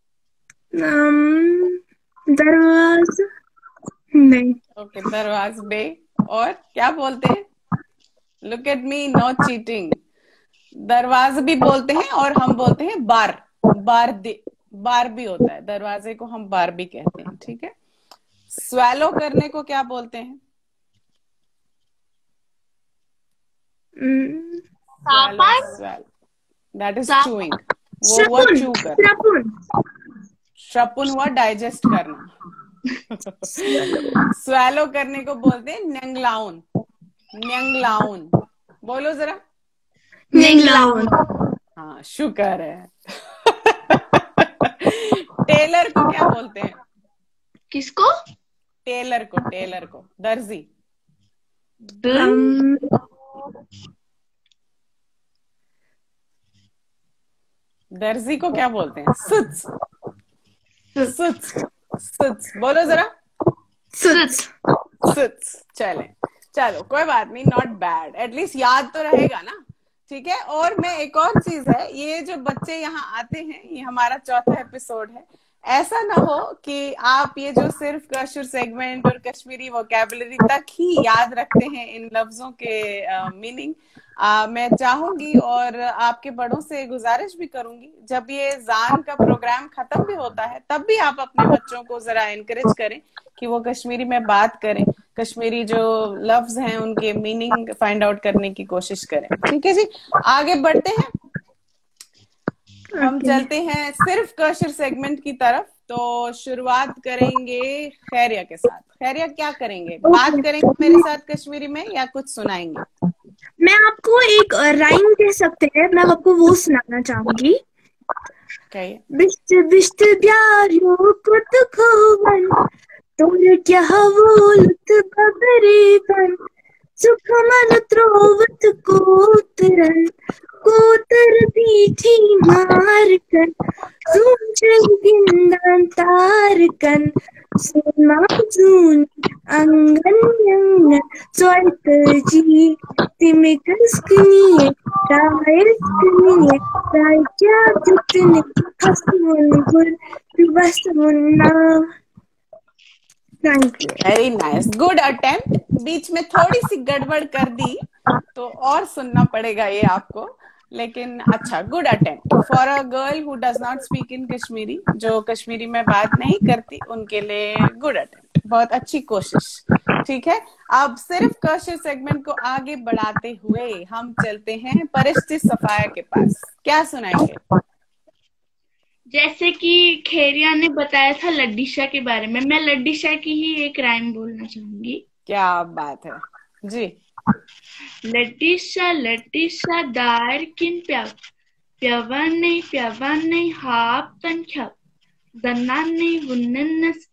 दरवाजा नहीं। ओके, दरवाज बे। और क्या बोलते हैं? Look at me, no cheating. दरवाज भी बोलते हैं और हम बोलते हैं बार। बार भी होता है, दरवाजे को हम बार भी कहते हैं, ठीक है? स्वैलो करने को क्या बोलते हैं? That is chewing. वो चू करना। श्रपुन हुआ डाइजेस्ट करना। स्वैलो करने को बोलते हैं न्यंगलाउन। न्यंगलाउन बोलो जरा। न्यंगलाउन। हाँ, शुक्र है। टेलर को क्या बोलते हैं? किसको? टेलर को दर्जी। दर्जी को क्या बोलते हैं? सुच। बोलो जरा। सुच। चलो कोई बात नहीं, नॉट बैड, एटलीस्ट याद तो रहेगा ना, ठीक है? और मैं एक और चीज है, ये जो बच्चे यहाँ आते हैं, ये हमारा चौथा एपिसोड है। ऐसा ना हो कि आप ये जो सिर्फ कश्मीर सेगमेंट और कश्मीरी वोकैबुलरी तक ही याद रखते हैं इन लफ्जों के मीनिंग। मैं चाहूंगी और आपके बड़ों से गुजारिश भी करूंगी, जब ये जान का प्रोग्राम खत्म भी होता है तब भी आप अपने बच्चों को जरा एनकरेज करें कि वो कश्मीरी में बात करें, कश्मीरी जो लफ्ज हैं उनके मीनिंग फाइंड आउट करने की कोशिश करें, ठीक है जी? आगे बढ़ते हैं, हम चलते हैं सिर्फ कश्मीर सेगमेंट की तरफ। तो शुरुआत करेंगे खैरिया के साथ। खैरिया क्या करेंगे? बात करेंगे मेरे साथ कश्मीरी में या कुछ सुनाएंगे? मैं आपको एक राइम कह सकते हैं, मैं आपको वो सुनाना चाहूंगी। बिश्त बिश्त ब्यारियों को तो खोवन, तोरे क्या हवोलत बबरीबन, सुख मन त्रोवत कोतरन, कोतर पीठी मार कर, सूंचल गिंदन तार कन, सोना जून अंगन यंगन, स्वाइत जी तिमे कस्कनिये, रायस्कनिये, रायजा जुतने, हसमुन गुर, बसमुन्ना। Very nice, good attempt. बीच में थोड़ी सी गड़बड़ कर दी तो और सुनना पड़ेगा ये आपको, लेकिन अच्छा, good attempt for a girl who does not speak in Kashmiri, जो कश्मीरी में बात नहीं करती, उनके लिए गुड अटेम्प्ट, बहुत अच्छी कोशिश, ठीक है? अब सिर्फ कश्मीर सेगमेंट को आगे बढ़ाते हुए हम चलते हैं परिस्थिति सफाया के पास। क्या सुनाएंगे? जैसे कि खैरिया ने बताया था लड्डीशा के बारे में, मैं लड्डीशा की ही एक राइम बोलना चाहूंगी। क्या बात है जी। लड्डीशा दार किन प्यावन नहीं हाप तन ख्याप, दन्नान नहीं वुन्नस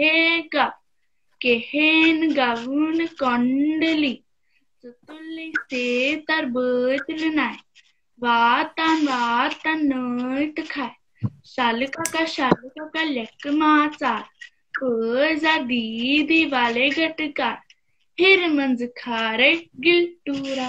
केहेन गावुन कोंडली, सुतुल्ली से तरबुत लनाय, Vatan nöt khai. Shaluka lek maचा. Kurza didi wale gatka. Hirmanz khare giltura.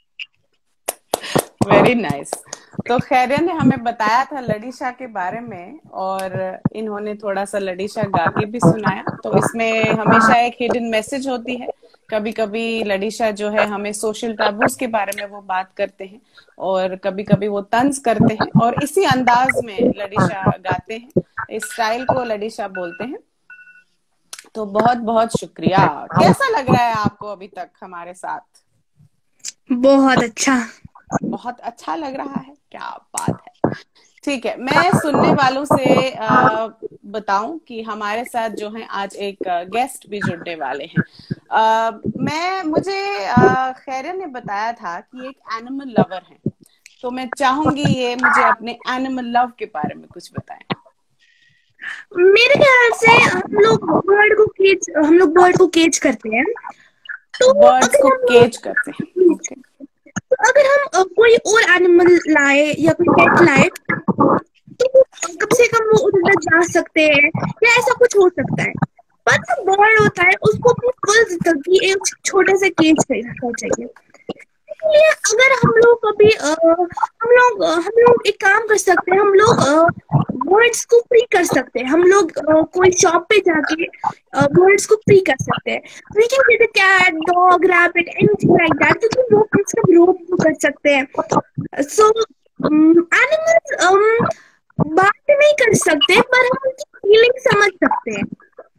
Very nice. तो खैरिया ने हमें बताया था लड़ीशा के बारे में, और इन्होंने थोड़ा सा लड़ीशा गा के भी सुनाया। तो इसमें हमेशा एक हिडन मैसेज होती है। कभी कभी लड़ीशा जो है हमें सोशल टैबूज के बारे में वो बात करते हैं, और कभी कभी वो तंज करते हैं, और इसी अंदाज में लड़ीशा गाते हैं। इस स्टाइल को लड़ीशा बोलते हैं। तो बहुत बहुत शुक्रिया। कैसा लग रहा है आपको अभी तक हमारे साथ? बहुत अच्छा। बहुत अच्छा लग रहा है, क्या बात है। ठीक है, मैं सुनने वालों से बताऊं कि हमारे साथ जो है आज एक गेस्ट भी जुड़ने वाले हैं। मुझे खैरिया ने बताया था कि एक एनिमल लवर है, तो मैं चाहूंगी ये मुझे अपने एनिमल लव के बारे में कुछ बताएं। मेरे ख्याल से हम लोग बर्ड को केज करते हैं। तो बर्ड्स को केज करते हैं, ओके। तो अगर हम कोई और एनिमल लाए या कोई पेट लाए, तो कम से कम वो उधर जा सकते हैं, या ऐसा कुछ हो सकता है। पर जो बर्ड होता है उसको अपनी फुल जिंदगी एक छोटे से केज में रखना चाहिए। इसलिए अगर हम लोग एक काम कर सकते हैं, हम लोग बर्ड्स को फ्री कर सकते हैं। हम लोग कोई शॉप पे जाके बर्ड्स को फ्री कर सकते हैं। We can get a cat, dog, rabbit, anything like that, क्योंकि वो कम से कम रोप कर सकते हैं। सो एनिमल्स बात नहीं कर सकते, पर हम उनकी फीलिंग समझ सकते हैं।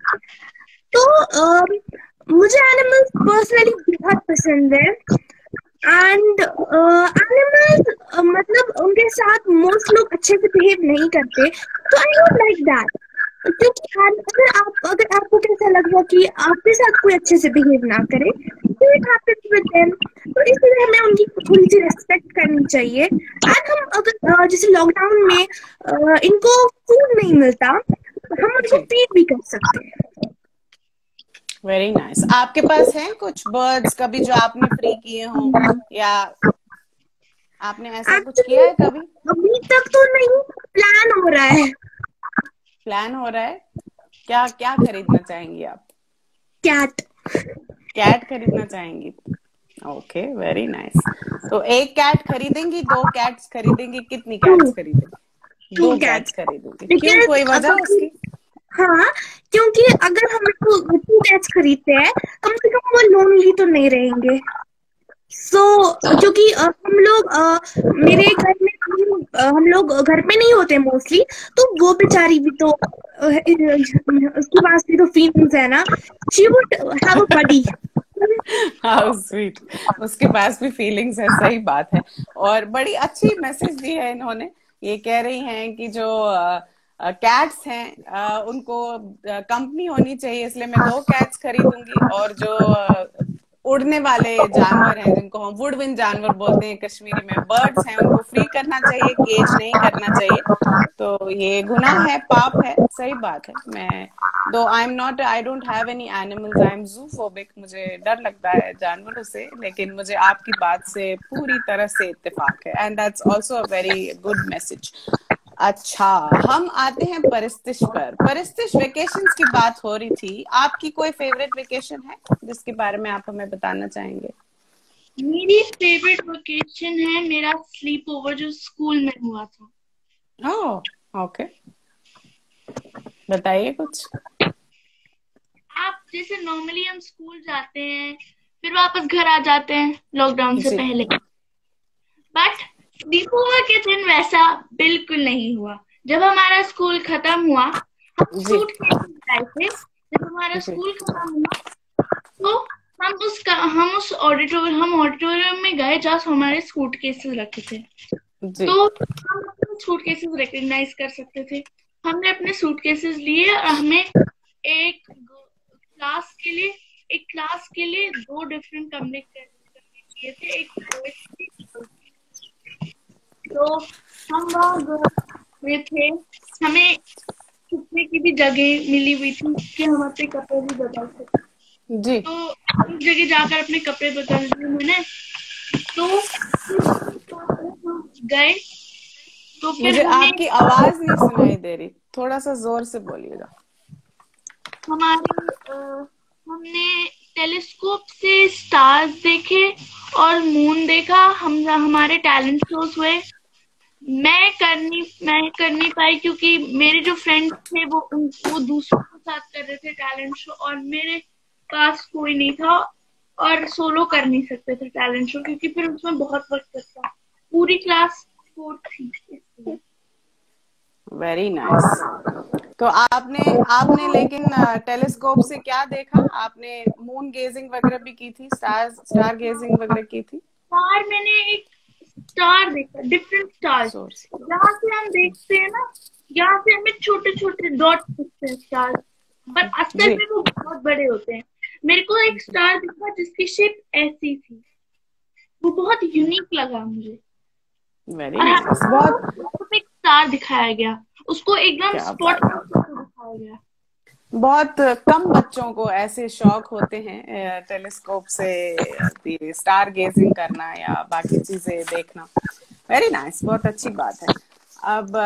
तो मुझे एनिमल्स पर्सनली बहुत पसंद है। एंड एनिमल्स मतलब उनके साथ मोस्ट लोग अच्छे से बिहेव नहीं करते, तो आई डोंट लाइक दैट। क्योंकि अगर आपको कैसा लगा कि आपके साथ कोई अच्छे से बिहेव ना करे, तो इट हैपेंस विद देम। तो इसलिए हमें उनकी थोड़ी सी रेस्पेक्ट करनी चाहिए। एंड हम अगर जैसे लॉकडाउन में इनको फूड नहीं मिलता, हम उनको फीड भी कर सकते हैं। Very nice. आपके पास है कुछ बर्ड्स कभी जो आपने फ्री किए हों, या आपने ऐसा कुछ किया है कभी? अभी तक तो नहीं, प्लान हो रहा है। प्लान हो रहा है? क्या क्या खरीदना चाहेंगी आप? कैट खरीदना चाहेंगी? Okay, very nice. तो एक कैट खरीदेंगी, 2 कैट्स खरीदेंगी, कितनी कैट्स खरीदेंगी? 2 कैट्स खरीदेंगी। क्यों, कोई वजह उसकी? हाँ, क्योंकि अगर हम लोग 2 कैट्स खरीदते हैं, कम से कम वो लोनली तो नहीं रहेंगे। क्योंकि हम लोग मेरे घर में हम लोग घर पे नहीं होते मोस्टली, तो वो बेचारी भी तो उसके पास भी तो फीलिंग्स है ना। She would have a buddy. How sweet, उसके पास भी फीलिंग्स है, सही बात है। और बड़ी अच्छी मैसेज दी है इन्होंने। ये कह रही हैं कि जो कैट्स हैं उनको कंपनी होनी चाहिए, इसलिए मैं 2 कैट्स खरीदूंगी। और जो उड़ने वाले जानवर हैं, जिनको हम वुडविंड जानवर बोलते हैं कश्मीरी में, बर्ड्स हैं, उनको फ्री करना चाहिए, केज नहीं करना चाहिए। तो ये गुनाह है, पाप है, सही बात है। मैं I don't have any animals, I am zoophobic, मुझे डर लगता है जानवरों से, लेकिन मुझे आपकी बात से पूरी तरह से इत्तेफाक है। And that's also a very good message. अच्छा, हम आते हैं परिस्तिश पर। परिस्तिश, वेकेशंस की बात हो रही थी, आपकी कोई फेवरेट वेकेशन है जिसके बारे में आप हमें बताना चाहेंगे? मेरी फेवरेट वेकेशन है मेरा स्लीप ओवर जो स्कूल में हुआ था। ओह, ओके, बताइए कुछ। आप जैसे नॉर्मली हम स्कूल जाते हैं, फिर वापस घर आ जाते हैं लॉकडाउन से पहले, बट स्लीप ओवर के दिन वैसा बिल्कुल नहीं हुआ। जब हमारा स्कूल खत्म हुआ, हम जब हमारा स्कूल खत्म हुआ, तो हम उस ऑडिटोरियम में गए जहाँ हमारे सूटकेसेस रखे थे। तो हम सूटकेसेस रिकॉग्नाइज कर सकते थे। हमने अपने सूटकेसेस लिए और हमें एक क्लास के लिए 2 डिफरेंट कमरे करने दिए थे, एक तो हम वहाँ थे। हमें छुपने की भी जगह मिली हुई थी कि हम अपने कपड़े भी बदल सकते जी। तो उस जगह जाकर अपने कपड़े बदल दिए मैंने। तो गए तो फिर मुझे आपकी आवाज नहीं सुनाई दे रही, थोड़ा सा जोर से बोलिएगा। हमने टेलीस्कोप से स्टार्स देखे और मून देखा। हमारे टैलेंट शोज हुए। मैं कर नहीं पाई क्योंकि मेरे जो फ्रेंड्स थे वो दूसरों के साथ कर रहे थे टैलेंट शो, और मेरे पास कोई नहीं था और सोलो कर नहीं सकते थे टैलेंट शो क्योंकि फिर उसमें बहुत वक्त लगता। पूरी क्लास 4 थी इसलिए। Very nice. तो आपने लेकिन टेलीस्कोप से क्या देखा? आपने मून गेजिंग वगैरह भी की थी, स्टार गेजिंग वगैरह की थी? मैंने एक स्टार देखा, डिफरेंट स्टार। जहाँ से हम देखते हैं ना, यहाँ से हमें छोटे छोटे डॉट दिखते हैं स्टार, पर असल में वो बहुत बड़े होते हैं। मेरे को एक स्टार दिखा जिसकी शेप ऐसी थी, वो बहुत यूनिक लगा मुझे। Very nice. बहुत एक स्टार दिखाया गया, उसको एकदम स्पॉट दिखाया गया। बहुत कम बच्चों को ऐसे शौक होते हैं टेलीस्कोप से स्टार गेजिंग करना या बाकी चीजें देखना। वेरी नाइस, बहुत अच्छी बात है। अब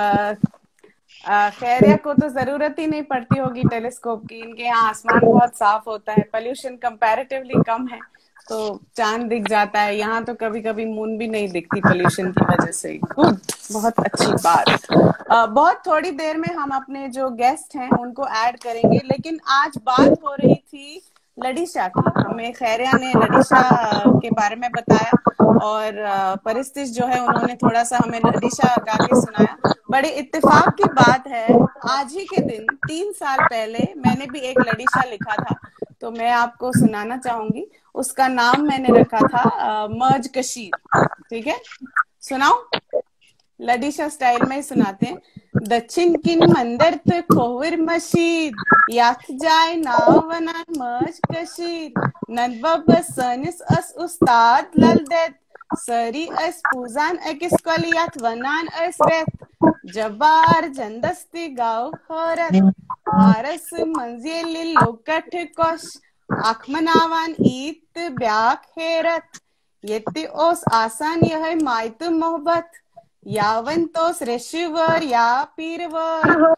खैरिया को तो जरूरत ही नहीं पड़ती होगी टेलीस्कोप की, इनके यहाँ आसमान बहुत साफ होता है, पोल्यूशन कंपैरेटिवली कम है, तो चांद दिख जाता है। यहाँ तो कभी कभी मून भी नहीं दिखती पोल्यूशन की वजह से। गुड, बहुत अच्छी बात। बहुत थोड़ी देर में हम अपने जो गेस्ट हैं उनको ऐड करेंगे, लेकिन आज बात हो रही थी लडीशा की। हमें खैरिया ने लडीशा के बारे में बताया और परिस्थिति जो है उन्होंने थोड़ा सा हमें लडीशा गा के सुनाया। बड़े इत्तेफाक की बात है, आज ही के दिन 3 साल पहले मैंने भी एक लडीशा लिखा था, तो मैं आपको सुनाना चाहूंगी। उसका नाम मैंने रखा था मर्ज कशीर। ठीक है, सुनाओ, लडीशा स्टाइल में ही सुनाते हैं। दक्षिण किन मंदिर ते खोविर मशीद याथ जाए नावना मर्ज कशीर नदबब सनिस अस उस्ताद ललदेत सरी अस पूजान अकिस कलियात वनान अस रेत जबार जंदस्ती गाव हरत हारस मंजिल लोकठ कोश आखमनावान ईत ब्याख हेरत येति ओस आसान यह माइत मोहब्बत यावन तोस ऋषिवर या पीरवर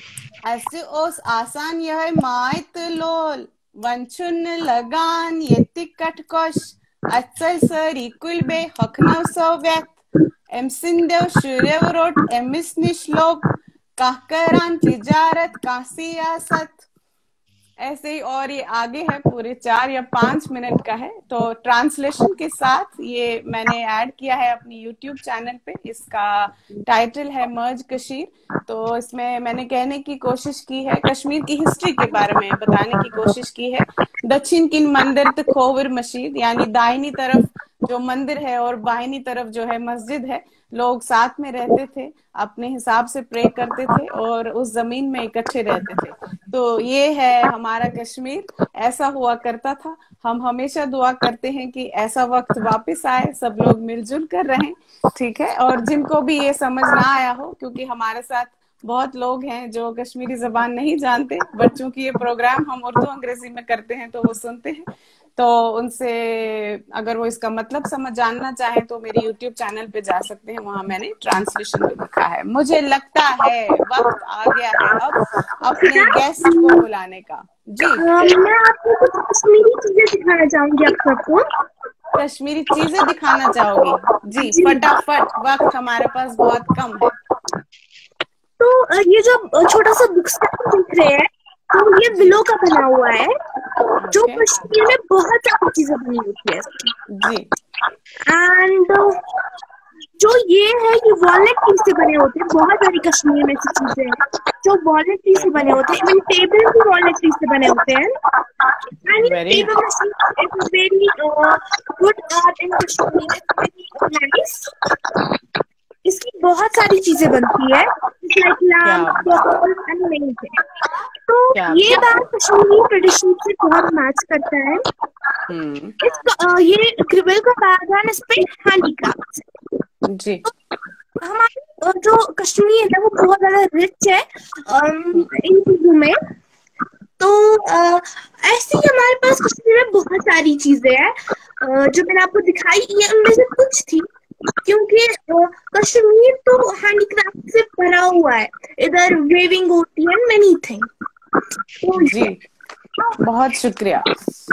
ऐसे ओस आसान यह माइत लोल वंचुन लगान येति कटकोश अचल सरी कुल बे हकनव सव्यत एम सिंदेव शुरेव रोट एमिस निश्लोक काहकरान तिजारत कासी आसत। ऐसे ही और ये आगे है, पूरे 4 या 5 मिनट का है, तो ट्रांसलेशन के साथ ये मैंने ऐड किया है अपनी यूट्यूब चैनल पे। इसका टाइटल है मर्ज कशीर। तो इसमें मैंने कहने की कोशिश की है, कश्मीर की हिस्ट्री के बारे में बताने की कोशिश की है। दक्षिण किन मंदिर त खोविर मशीद, यानी दाहिनी तरफ जो मंदिर है और बाहिनी तरफ जो है मस्जिद है, लोग साथ में रहते थे, अपने हिसाब से प्रे करते थे और उस जमीन में इकट्ठे रहते थे। तो ये है हमारा कश्मीर, ऐसा हुआ करता था। हम हमेशा दुआ करते हैं कि ऐसा वक्त वापस आए, सब लोग मिलजुल कर रहें। ठीक है, और जिनको भी ये समझ ना आया हो, क्योंकि हमारे साथ बहुत लोग हैं जो कश्मीरी जबान नहीं जानते, बट चूंकि ये प्रोग्राम हम उर्दू अंग्रेजी में करते हैं तो वो सुनते हैं, तो उनसे अगर वो इसका मतलब जानना चाहे तो मेरे YouTube चैनल पे जा सकते हैं, वहां मैंने ट्रांसलेशन में लिखा है। मुझे लगता है वक्त आ गया है अब अपने गेस्ट को बुलाने का। जी, मैं आपको कुछ कश्मीरी चीजें दिखाना चाहूंगी आप सबको। कश्मीरी चीजें दिखाना चाहोगी? जी, फटाफट, वक्त हमारे पास बहुत कम है। तो ये जो छोटा सा बुक दिख रहे हैं, तो ये विलो का बना हुआ है, जो कश्मीर में बहुत सारी चीजें बनी होती है जी। एंड जो ये है, ये वॉलनट ट्री से बने होते हैं। बहुत सारी कश्मीर में ऐसी चीजें हैं जो वॉलनट ट्री से बने होते हैं। इवन टेबल भी वॉलनट ट्री से बने होते हैं। And table machine is very good art in Kashmir, very nice. इसकी बहुत सारी चीजें बनती है, like lamp, ball and many thing. तो ये बात कश्मीरी ट्रेडिशन से बहुत मैच करता है। ये क्रिबल का बागान, इस पे हैंडीक्राफ्ट जी। तो हमारे जो कश्मीर है वो बहुत ज्यादा रिच है इन चीजों में। तो ऐसे ही हमारे पास कश्मीर में बहुत सारी चीजें हैं जो मैंने आपको दिखाई, ये उनमें से कुछ थी। क्योंकि कश्मीर तो हैंडीक्राफ्ट से भरा हुआ है, इधर वेविंग होती है, मेनी थिंग। जी बहुत शुक्रिया।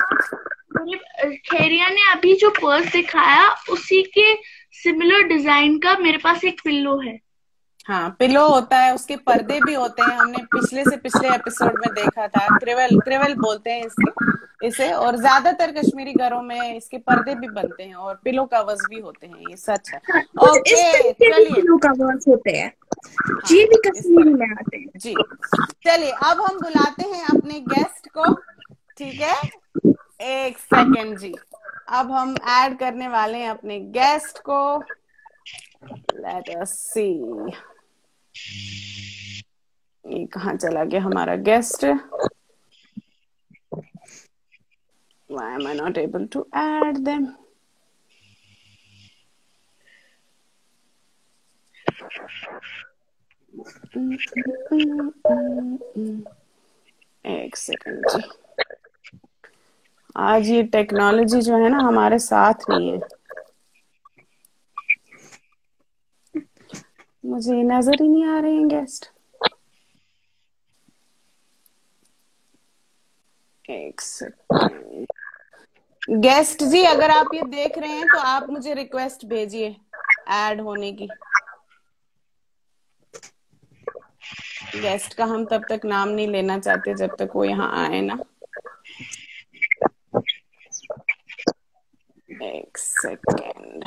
खैरिया ने अभी जो पर्स दिखाया उसी के सिमिलर डिजाइन का मेरे पास एक पिल्लो है। हाँ, पिलो होता है, उसके पर्दे भी होते हैं, हमने पिछले से पिछले एपिसोड में देखा था। क्रिवेल बोलते हैं इसे, और ज्यादातर कश्मीरी घरों में इसके पर्दे भी बनते हैं और पिलो कवर्स भी होते हैं, ये सच है। ओके चलिए, पिलो कवर्स होते हैं, ये भी कश्मीरी में आते हैं। जी चलिए, अब हम बुलाते हैं अपने गेस्ट को, ठीक है? एक सेकेंड जी, अब हम ऐड करने वाले हैं अपने गेस्ट को। लेट अस सी, ये कहाँ चला गया हमारा guest? Why am I not able to add them? एक सेकंड जी, आज ये टेक्नोलॉजी जो है ना हमारे साथ नहीं है, मुझे नजर ही नहीं आ रहे हैं गेस्ट। एक सेकंड गेस्ट जी, अगर आप ये देख रहे हैं तो आप मुझे रिक्वेस्ट भेजिए ऐड होने की। गेस्ट का हम तब तक नाम नहीं लेना चाहते जब तक वो यहाँ आए ना। एक second,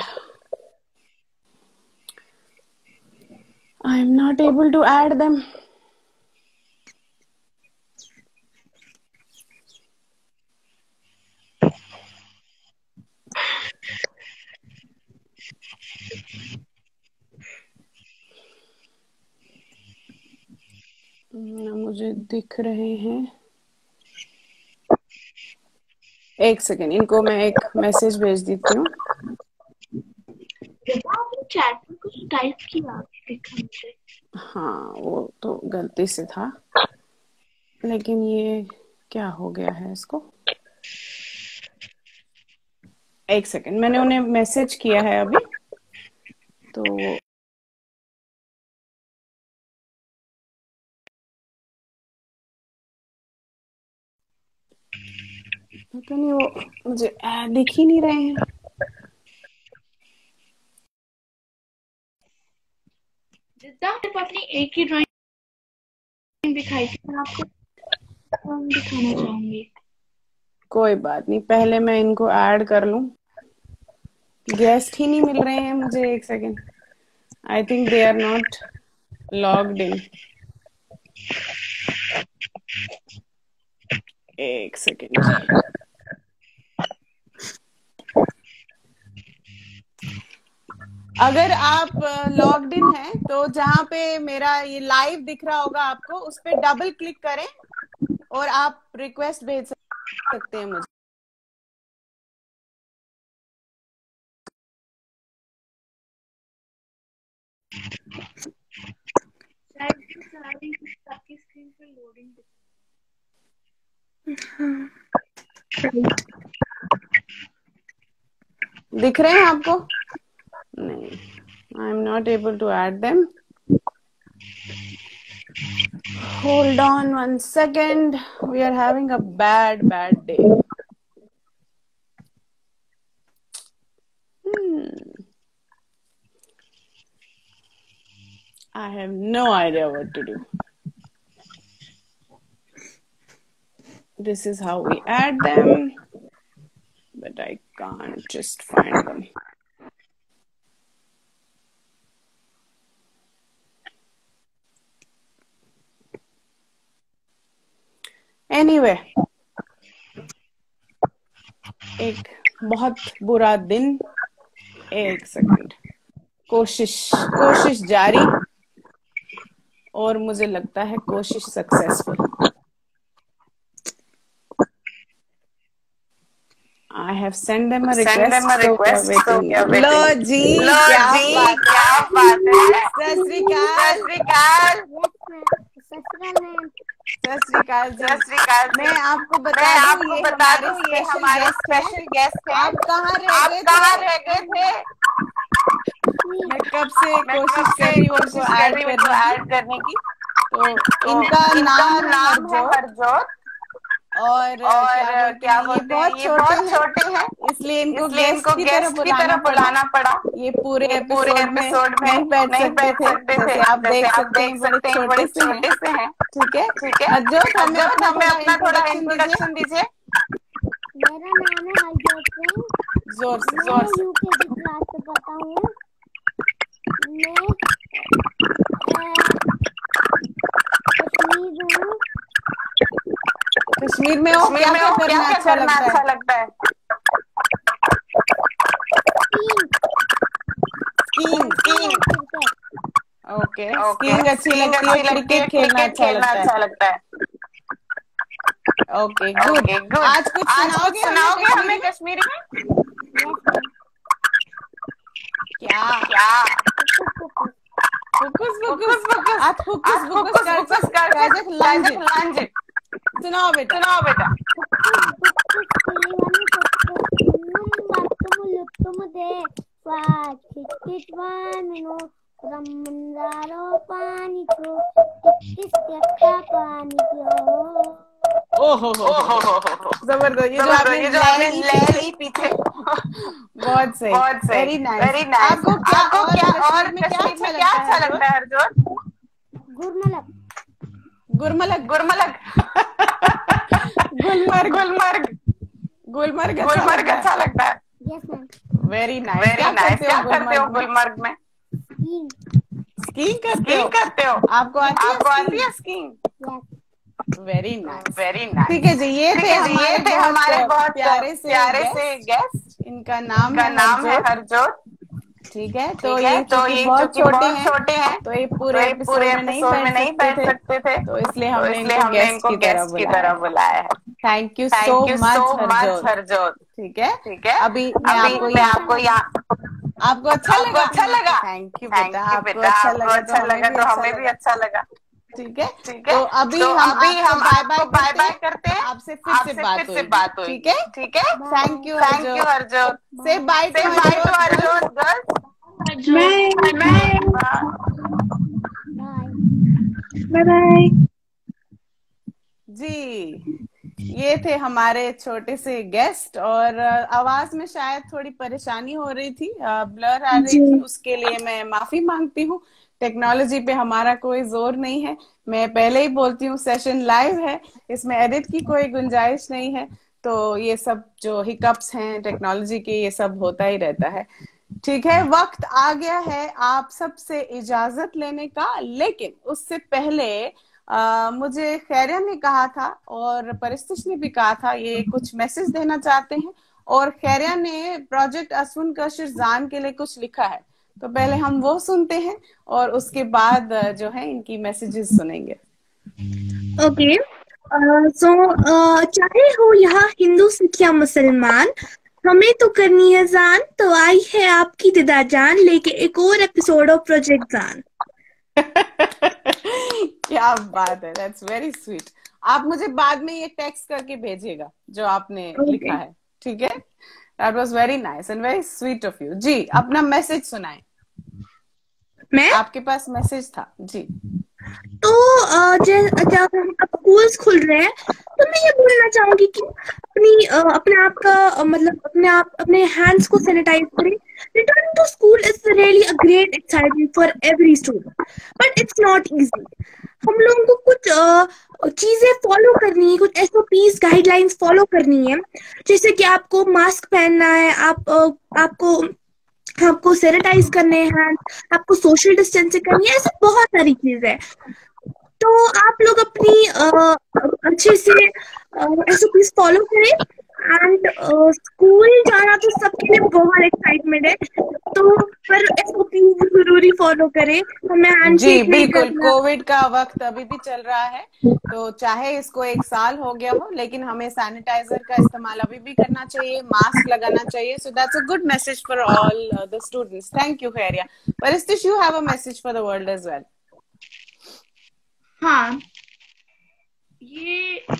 I am not able to add them. मुझे दिख रहे हैं, एक सेकेंड, इनको मैं एक मैसेज भेज देती हूँ। आपने चैट में कुछ टाइप किया? हाँ, वो तो गलती से था, लेकिन ये क्या हो गया है इसको? एक सेकेंड, मैंने उन्हें मैसेज किया है अभी, तो पता नहीं वो मुझे दिख ही नहीं रहे हैं। अपनी एक ही ड्राइंग दिखाई थी, मैं आपको दिखाना चाहूंगी। कोई बात नहीं, पहले मैं इनको ऐड कर लूं। गेस्ट ही नहीं मिल रहे हैं मुझे, एक second, I think they are not logged in. एक सेकेंड, अगर आप लॉग्ड इन हैं तो जहां पे मेरा ये लाइव दिख रहा होगा आपको, उस पे डबल क्लिक करें और आप रिक्वेस्ट भेज सकते हैं मुझे। आपकी स्क्रीन पे लोडिंग दिख रहे हैं आपको? नहीं, I am not able to add them. Hold on 1 second. We are having a bad day. I have no idea what to do. This is how we add them, but I can't just find them. Anyway, एक बहुत बुरा दिन। एक second, कोशिश जारी, और मुझे लगता है कोशिश successful. I have sent them a request. लो जी, क्या बात है। सत श्री अकाल। मैं आपको बता दूं ये हमारे स्पेशल गेस्ट हैं। आप कहाँ रह गए थे? कब से कोशिश कर रही हूँ उनको ऐड करने की। तो इनका नाम है हरजोत, और क्या बोलते हैं, ये बहुत छोटे हैं, इसलिए इनको गेस्ट की तरह बुलाना पड़ा। ये पूरे एपिसोड में नहीं बैठ सकते थे, जैसे आप देख सकते हैं बड़े छोटे से हैं। ठीक है, हरजोत हमें अपना थोड़ा इंट्रोडक्शन दीजिए। मेरा नाम है हरजोत सिंह, जोर से मैं यूकेजी क्लास से पढ़ता हूँ। मैं कश्मीर में हो, क्या क्या करना अच्छा लगता है? स्कीइंग। ओके, स्कीइंग अच्छी लगती है, क्रिकेट खेलना अच्छा लगता है। Okay, good. आज कुछ सुनाओगे हमें कश्मीरी में? क्या? फुकुस कर सुनाओ बेटा। ओहो जबरदस्त, ये जो आपने ले पीछे बहुत सही, वेरी नाइस। आपको क्या और में क्या अच्छा लगता है हरजोत? गुलमर्ग गुलमर्ग अच्छा लगता है। Very nice. क्या करते हो गुलमर्ग में? स्कीइंग करते हो। आपको आती है स्कीइंग? Very nice. ठीक है जी, ये थे हमारे बहुत प्यारे से गेस्ट। इनका नाम है हरजोत। ठीक है, तो ये बहुत छोटे हैं, तो ये पूरे एपिसोड में नहीं बैठ सकते थे, तो इसलिए हमने इनको गेस्ट की तरह बुलाया है। Thank you so much Harjot. ठीक है, अभी मैं आपको अच्छा लगा? थैंक यू बेटा, आपको अच्छा लगा तो हमें भी अच्छा लगा। ठीक है, तो अभी हम बाय बाय करते हैं, आपसे फिर से बात होगी। ठीक है, thank you Harjot. Say bye to Harjot girls. Bye जी। ये थे हमारे छोटे से गेस्ट, और आवाज में शायद थोड़ी परेशानी हो रही थी, ब्लर आ रही थी, उसके लिए मैं माफी मांगती हूँ। टेक्नोलॉजी पे हमारा कोई जोर नहीं है, मैं पहले ही बोलती हूँ, सेशन लाइव है, इसमें एडिट की कोई गुंजाइश नहीं है, तो ये सब जो हिकअप्स हैं टेक्नोलॉजी के, ये सब होता ही रहता है। ठीक है, वक्त आ गया है आप सबसे इजाजत लेने का, लेकिन उससे पहले मुझे खैरिया ने कहा था और परिस्तिश ने भी कहा था, ये कुछ मैसेज देना चाहते हैं, और खैरिया ने प्रोजेक्ट असुन कशिर जान के लिए कुछ लिखा है, तो पहले हम वो सुनते हैं और उसके बाद जो है इनकी मैसेजेस सुनेंगे। ओके, सो चाहे हो यहाँ हिंदू सिख या मुसलमान, हमें तो करनी है जान, तो आई है आपकी दिदा जान लेके एक और एपिसोड ऑफ प्रोजेक्ट जान। क्या बात है, दैट्स वेरी स्वीट। आप मुझे बाद में ये टेक्स्ट करके भेजिएगा जो आपने लिखा है। ठीक है, that was very nice and very sweet of you. जी, अपना मैसेज सुनाएं। मैं आपके पास मैसेज था जी। तो जब अब स्कूल्स खुल रहे हैं, तो मैं ये बोलना चाहूंगी कि अपने आप का मतलब अपने हैंड्स को सैनिटाइज करें। Returning to school is really a great excitement for every student, but it's not easy. हम लोगों को कुछ चीजें फॉलो करनी है, कुछ SOPs गाइडलाइंस फॉलो करनी है, जैसे कि आपको मास्क पहनना है, आपको सैनिटाइज करने हैं, आपको सोशल डिस्टेंसिंग करनी है, ऐसे बहुत सारी चीजें हैं। तो आप लोग अपनी अच्छे से SOPs फॉलो करें, एंड स्कूल जाना तो सबके लिए बहुत एक्साइटमेंट है, तो पर SOPs जरूरी फॉलो करें। हमें हैंडशेक नहीं बिल्कुल, करना। कोविड का वक्त अभी भी चल रहा है, तो चाहे इसको 1 साल हो गया हो, लेकिन हमें सैनिटाइजर का इस्तेमाल अभी भी करना चाहिए, मास्क लगाना चाहिए। So that's a good message for all the students. Thank you Khairiya. Paristish, you have a message for the world as well. हाँ, ये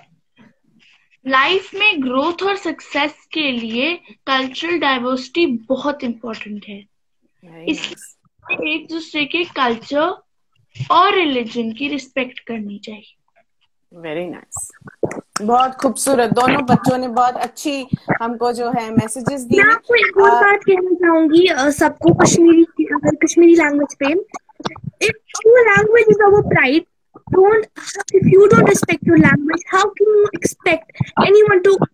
लाइफ में ग्रोथ और सक्सेस के लिए कल्चरल डाइवर्सिटी बहुत इम्पोर्टेंट है। एक दूसरे के कल्चर और रिलीजन की रिस्पेक्ट करनी चाहिए। वेरी नाइस, बहुत खूबसूरत। दोनों बच्चों ने बहुत अच्छी हमको जो है मैसेजेस दी मैं हैं। आपको एक और बात कहना चाहूंगी सबको, कश्मीरी लैंग्वेज पे, if your language is our pride, if you don't respect your language, how can you expect anyone to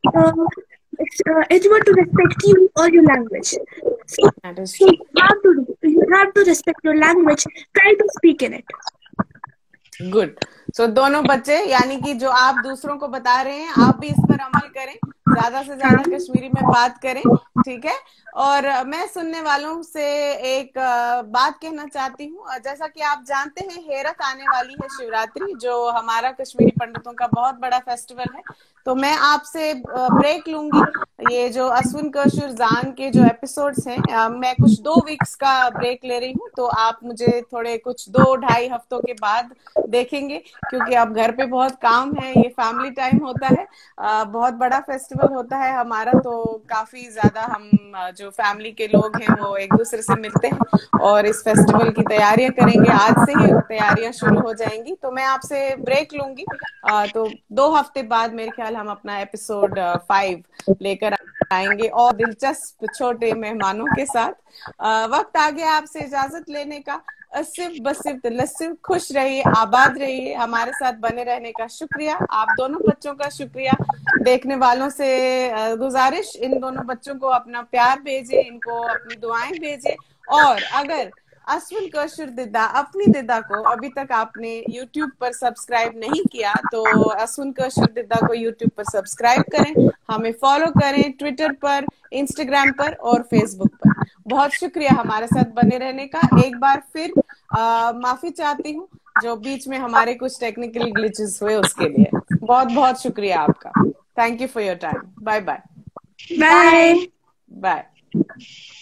respect you or your language? So, That is so true. you have to respect your language. Try to speak in it. Good. So दोनों बच्चे, यानी कि जो आप दूसरों को बता रहे हैं, आप भी इस पर अमल करें, ज्यादा से ज्यादा कश्मीरी में बात करें, ठीक है। और मैं सुनने वालों से एक बात कहना चाहती हूँ। जैसा कि आप जानते हैं, हेरत आने वाली है शिवरात्रि, जो हमारा कश्मीरी पंडितों का बहुत बड़ा फेस्टिवल है। तो मैं आपसे ब्रेक लूंगी। ये जो अश्विन कशुर जान के जो एपिसोड्स हैं, मैं कुछ 2 वीक्स का ब्रेक ले रही हूँ। तो आप मुझे थोड़े कुछ 2-2.5 हफ्तों के बाद देखेंगे, क्योंकि अब घर पे बहुत काम है, ये फैमिली टाइम होता है, बहुत बड़ा फेस्टिवल होता है हमारा। तो काफी ज्यादा हम जो फैमिली के लोग हैं वो एक दूसरे से मिलते हैं और इस फेस्टिवल की तैयारियां करेंगे। आज से ही तैयारियां शुरू हो जाएंगी। तो मैं आपसे ब्रेक लूंगी। तो 2 हफ्ते बाद मेरे ख्याल हम अपना एपिसोड 5 लेकर आएंगे और दिलचस्प छोटे मेहमानों के साथ। वक्त आ गया आपसे इजाजत लेने का। सिर्फ बस सिर्फ लसिफ, खुश रहिए, आबाद रहिए। हमारे साथ बने रहने का शुक्रिया, आप दोनों बच्चों का शुक्रिया। देखने वालों से गुजारिश, इन दोनों बच्चों को अपना प्यार भेजें, इनको अपनी दुआएं भेजें। और अगर अश्विन कशुर दिद्दा, अपनी दिद्दा को अभी तक आपने YouTube पर सब्सक्राइब नहीं किया, तो अश्विन कशुर दिद्दा को YouTube पर सब्सक्राइब करें, हमें फॉलो करें ट्विटर पर, इंस्टाग्राम पर और फेसबुक पर। बहुत शुक्रिया हमारे साथ बने रहने का। एक बार फिर माफी चाहती हूँ जो बीच में हमारे कुछ टेक्निकल ग्लिचेस हुए उसके लिए। बहुत बहुत शुक्रिया आपका। Thank you for your time. Bye bye. Bye. Bye.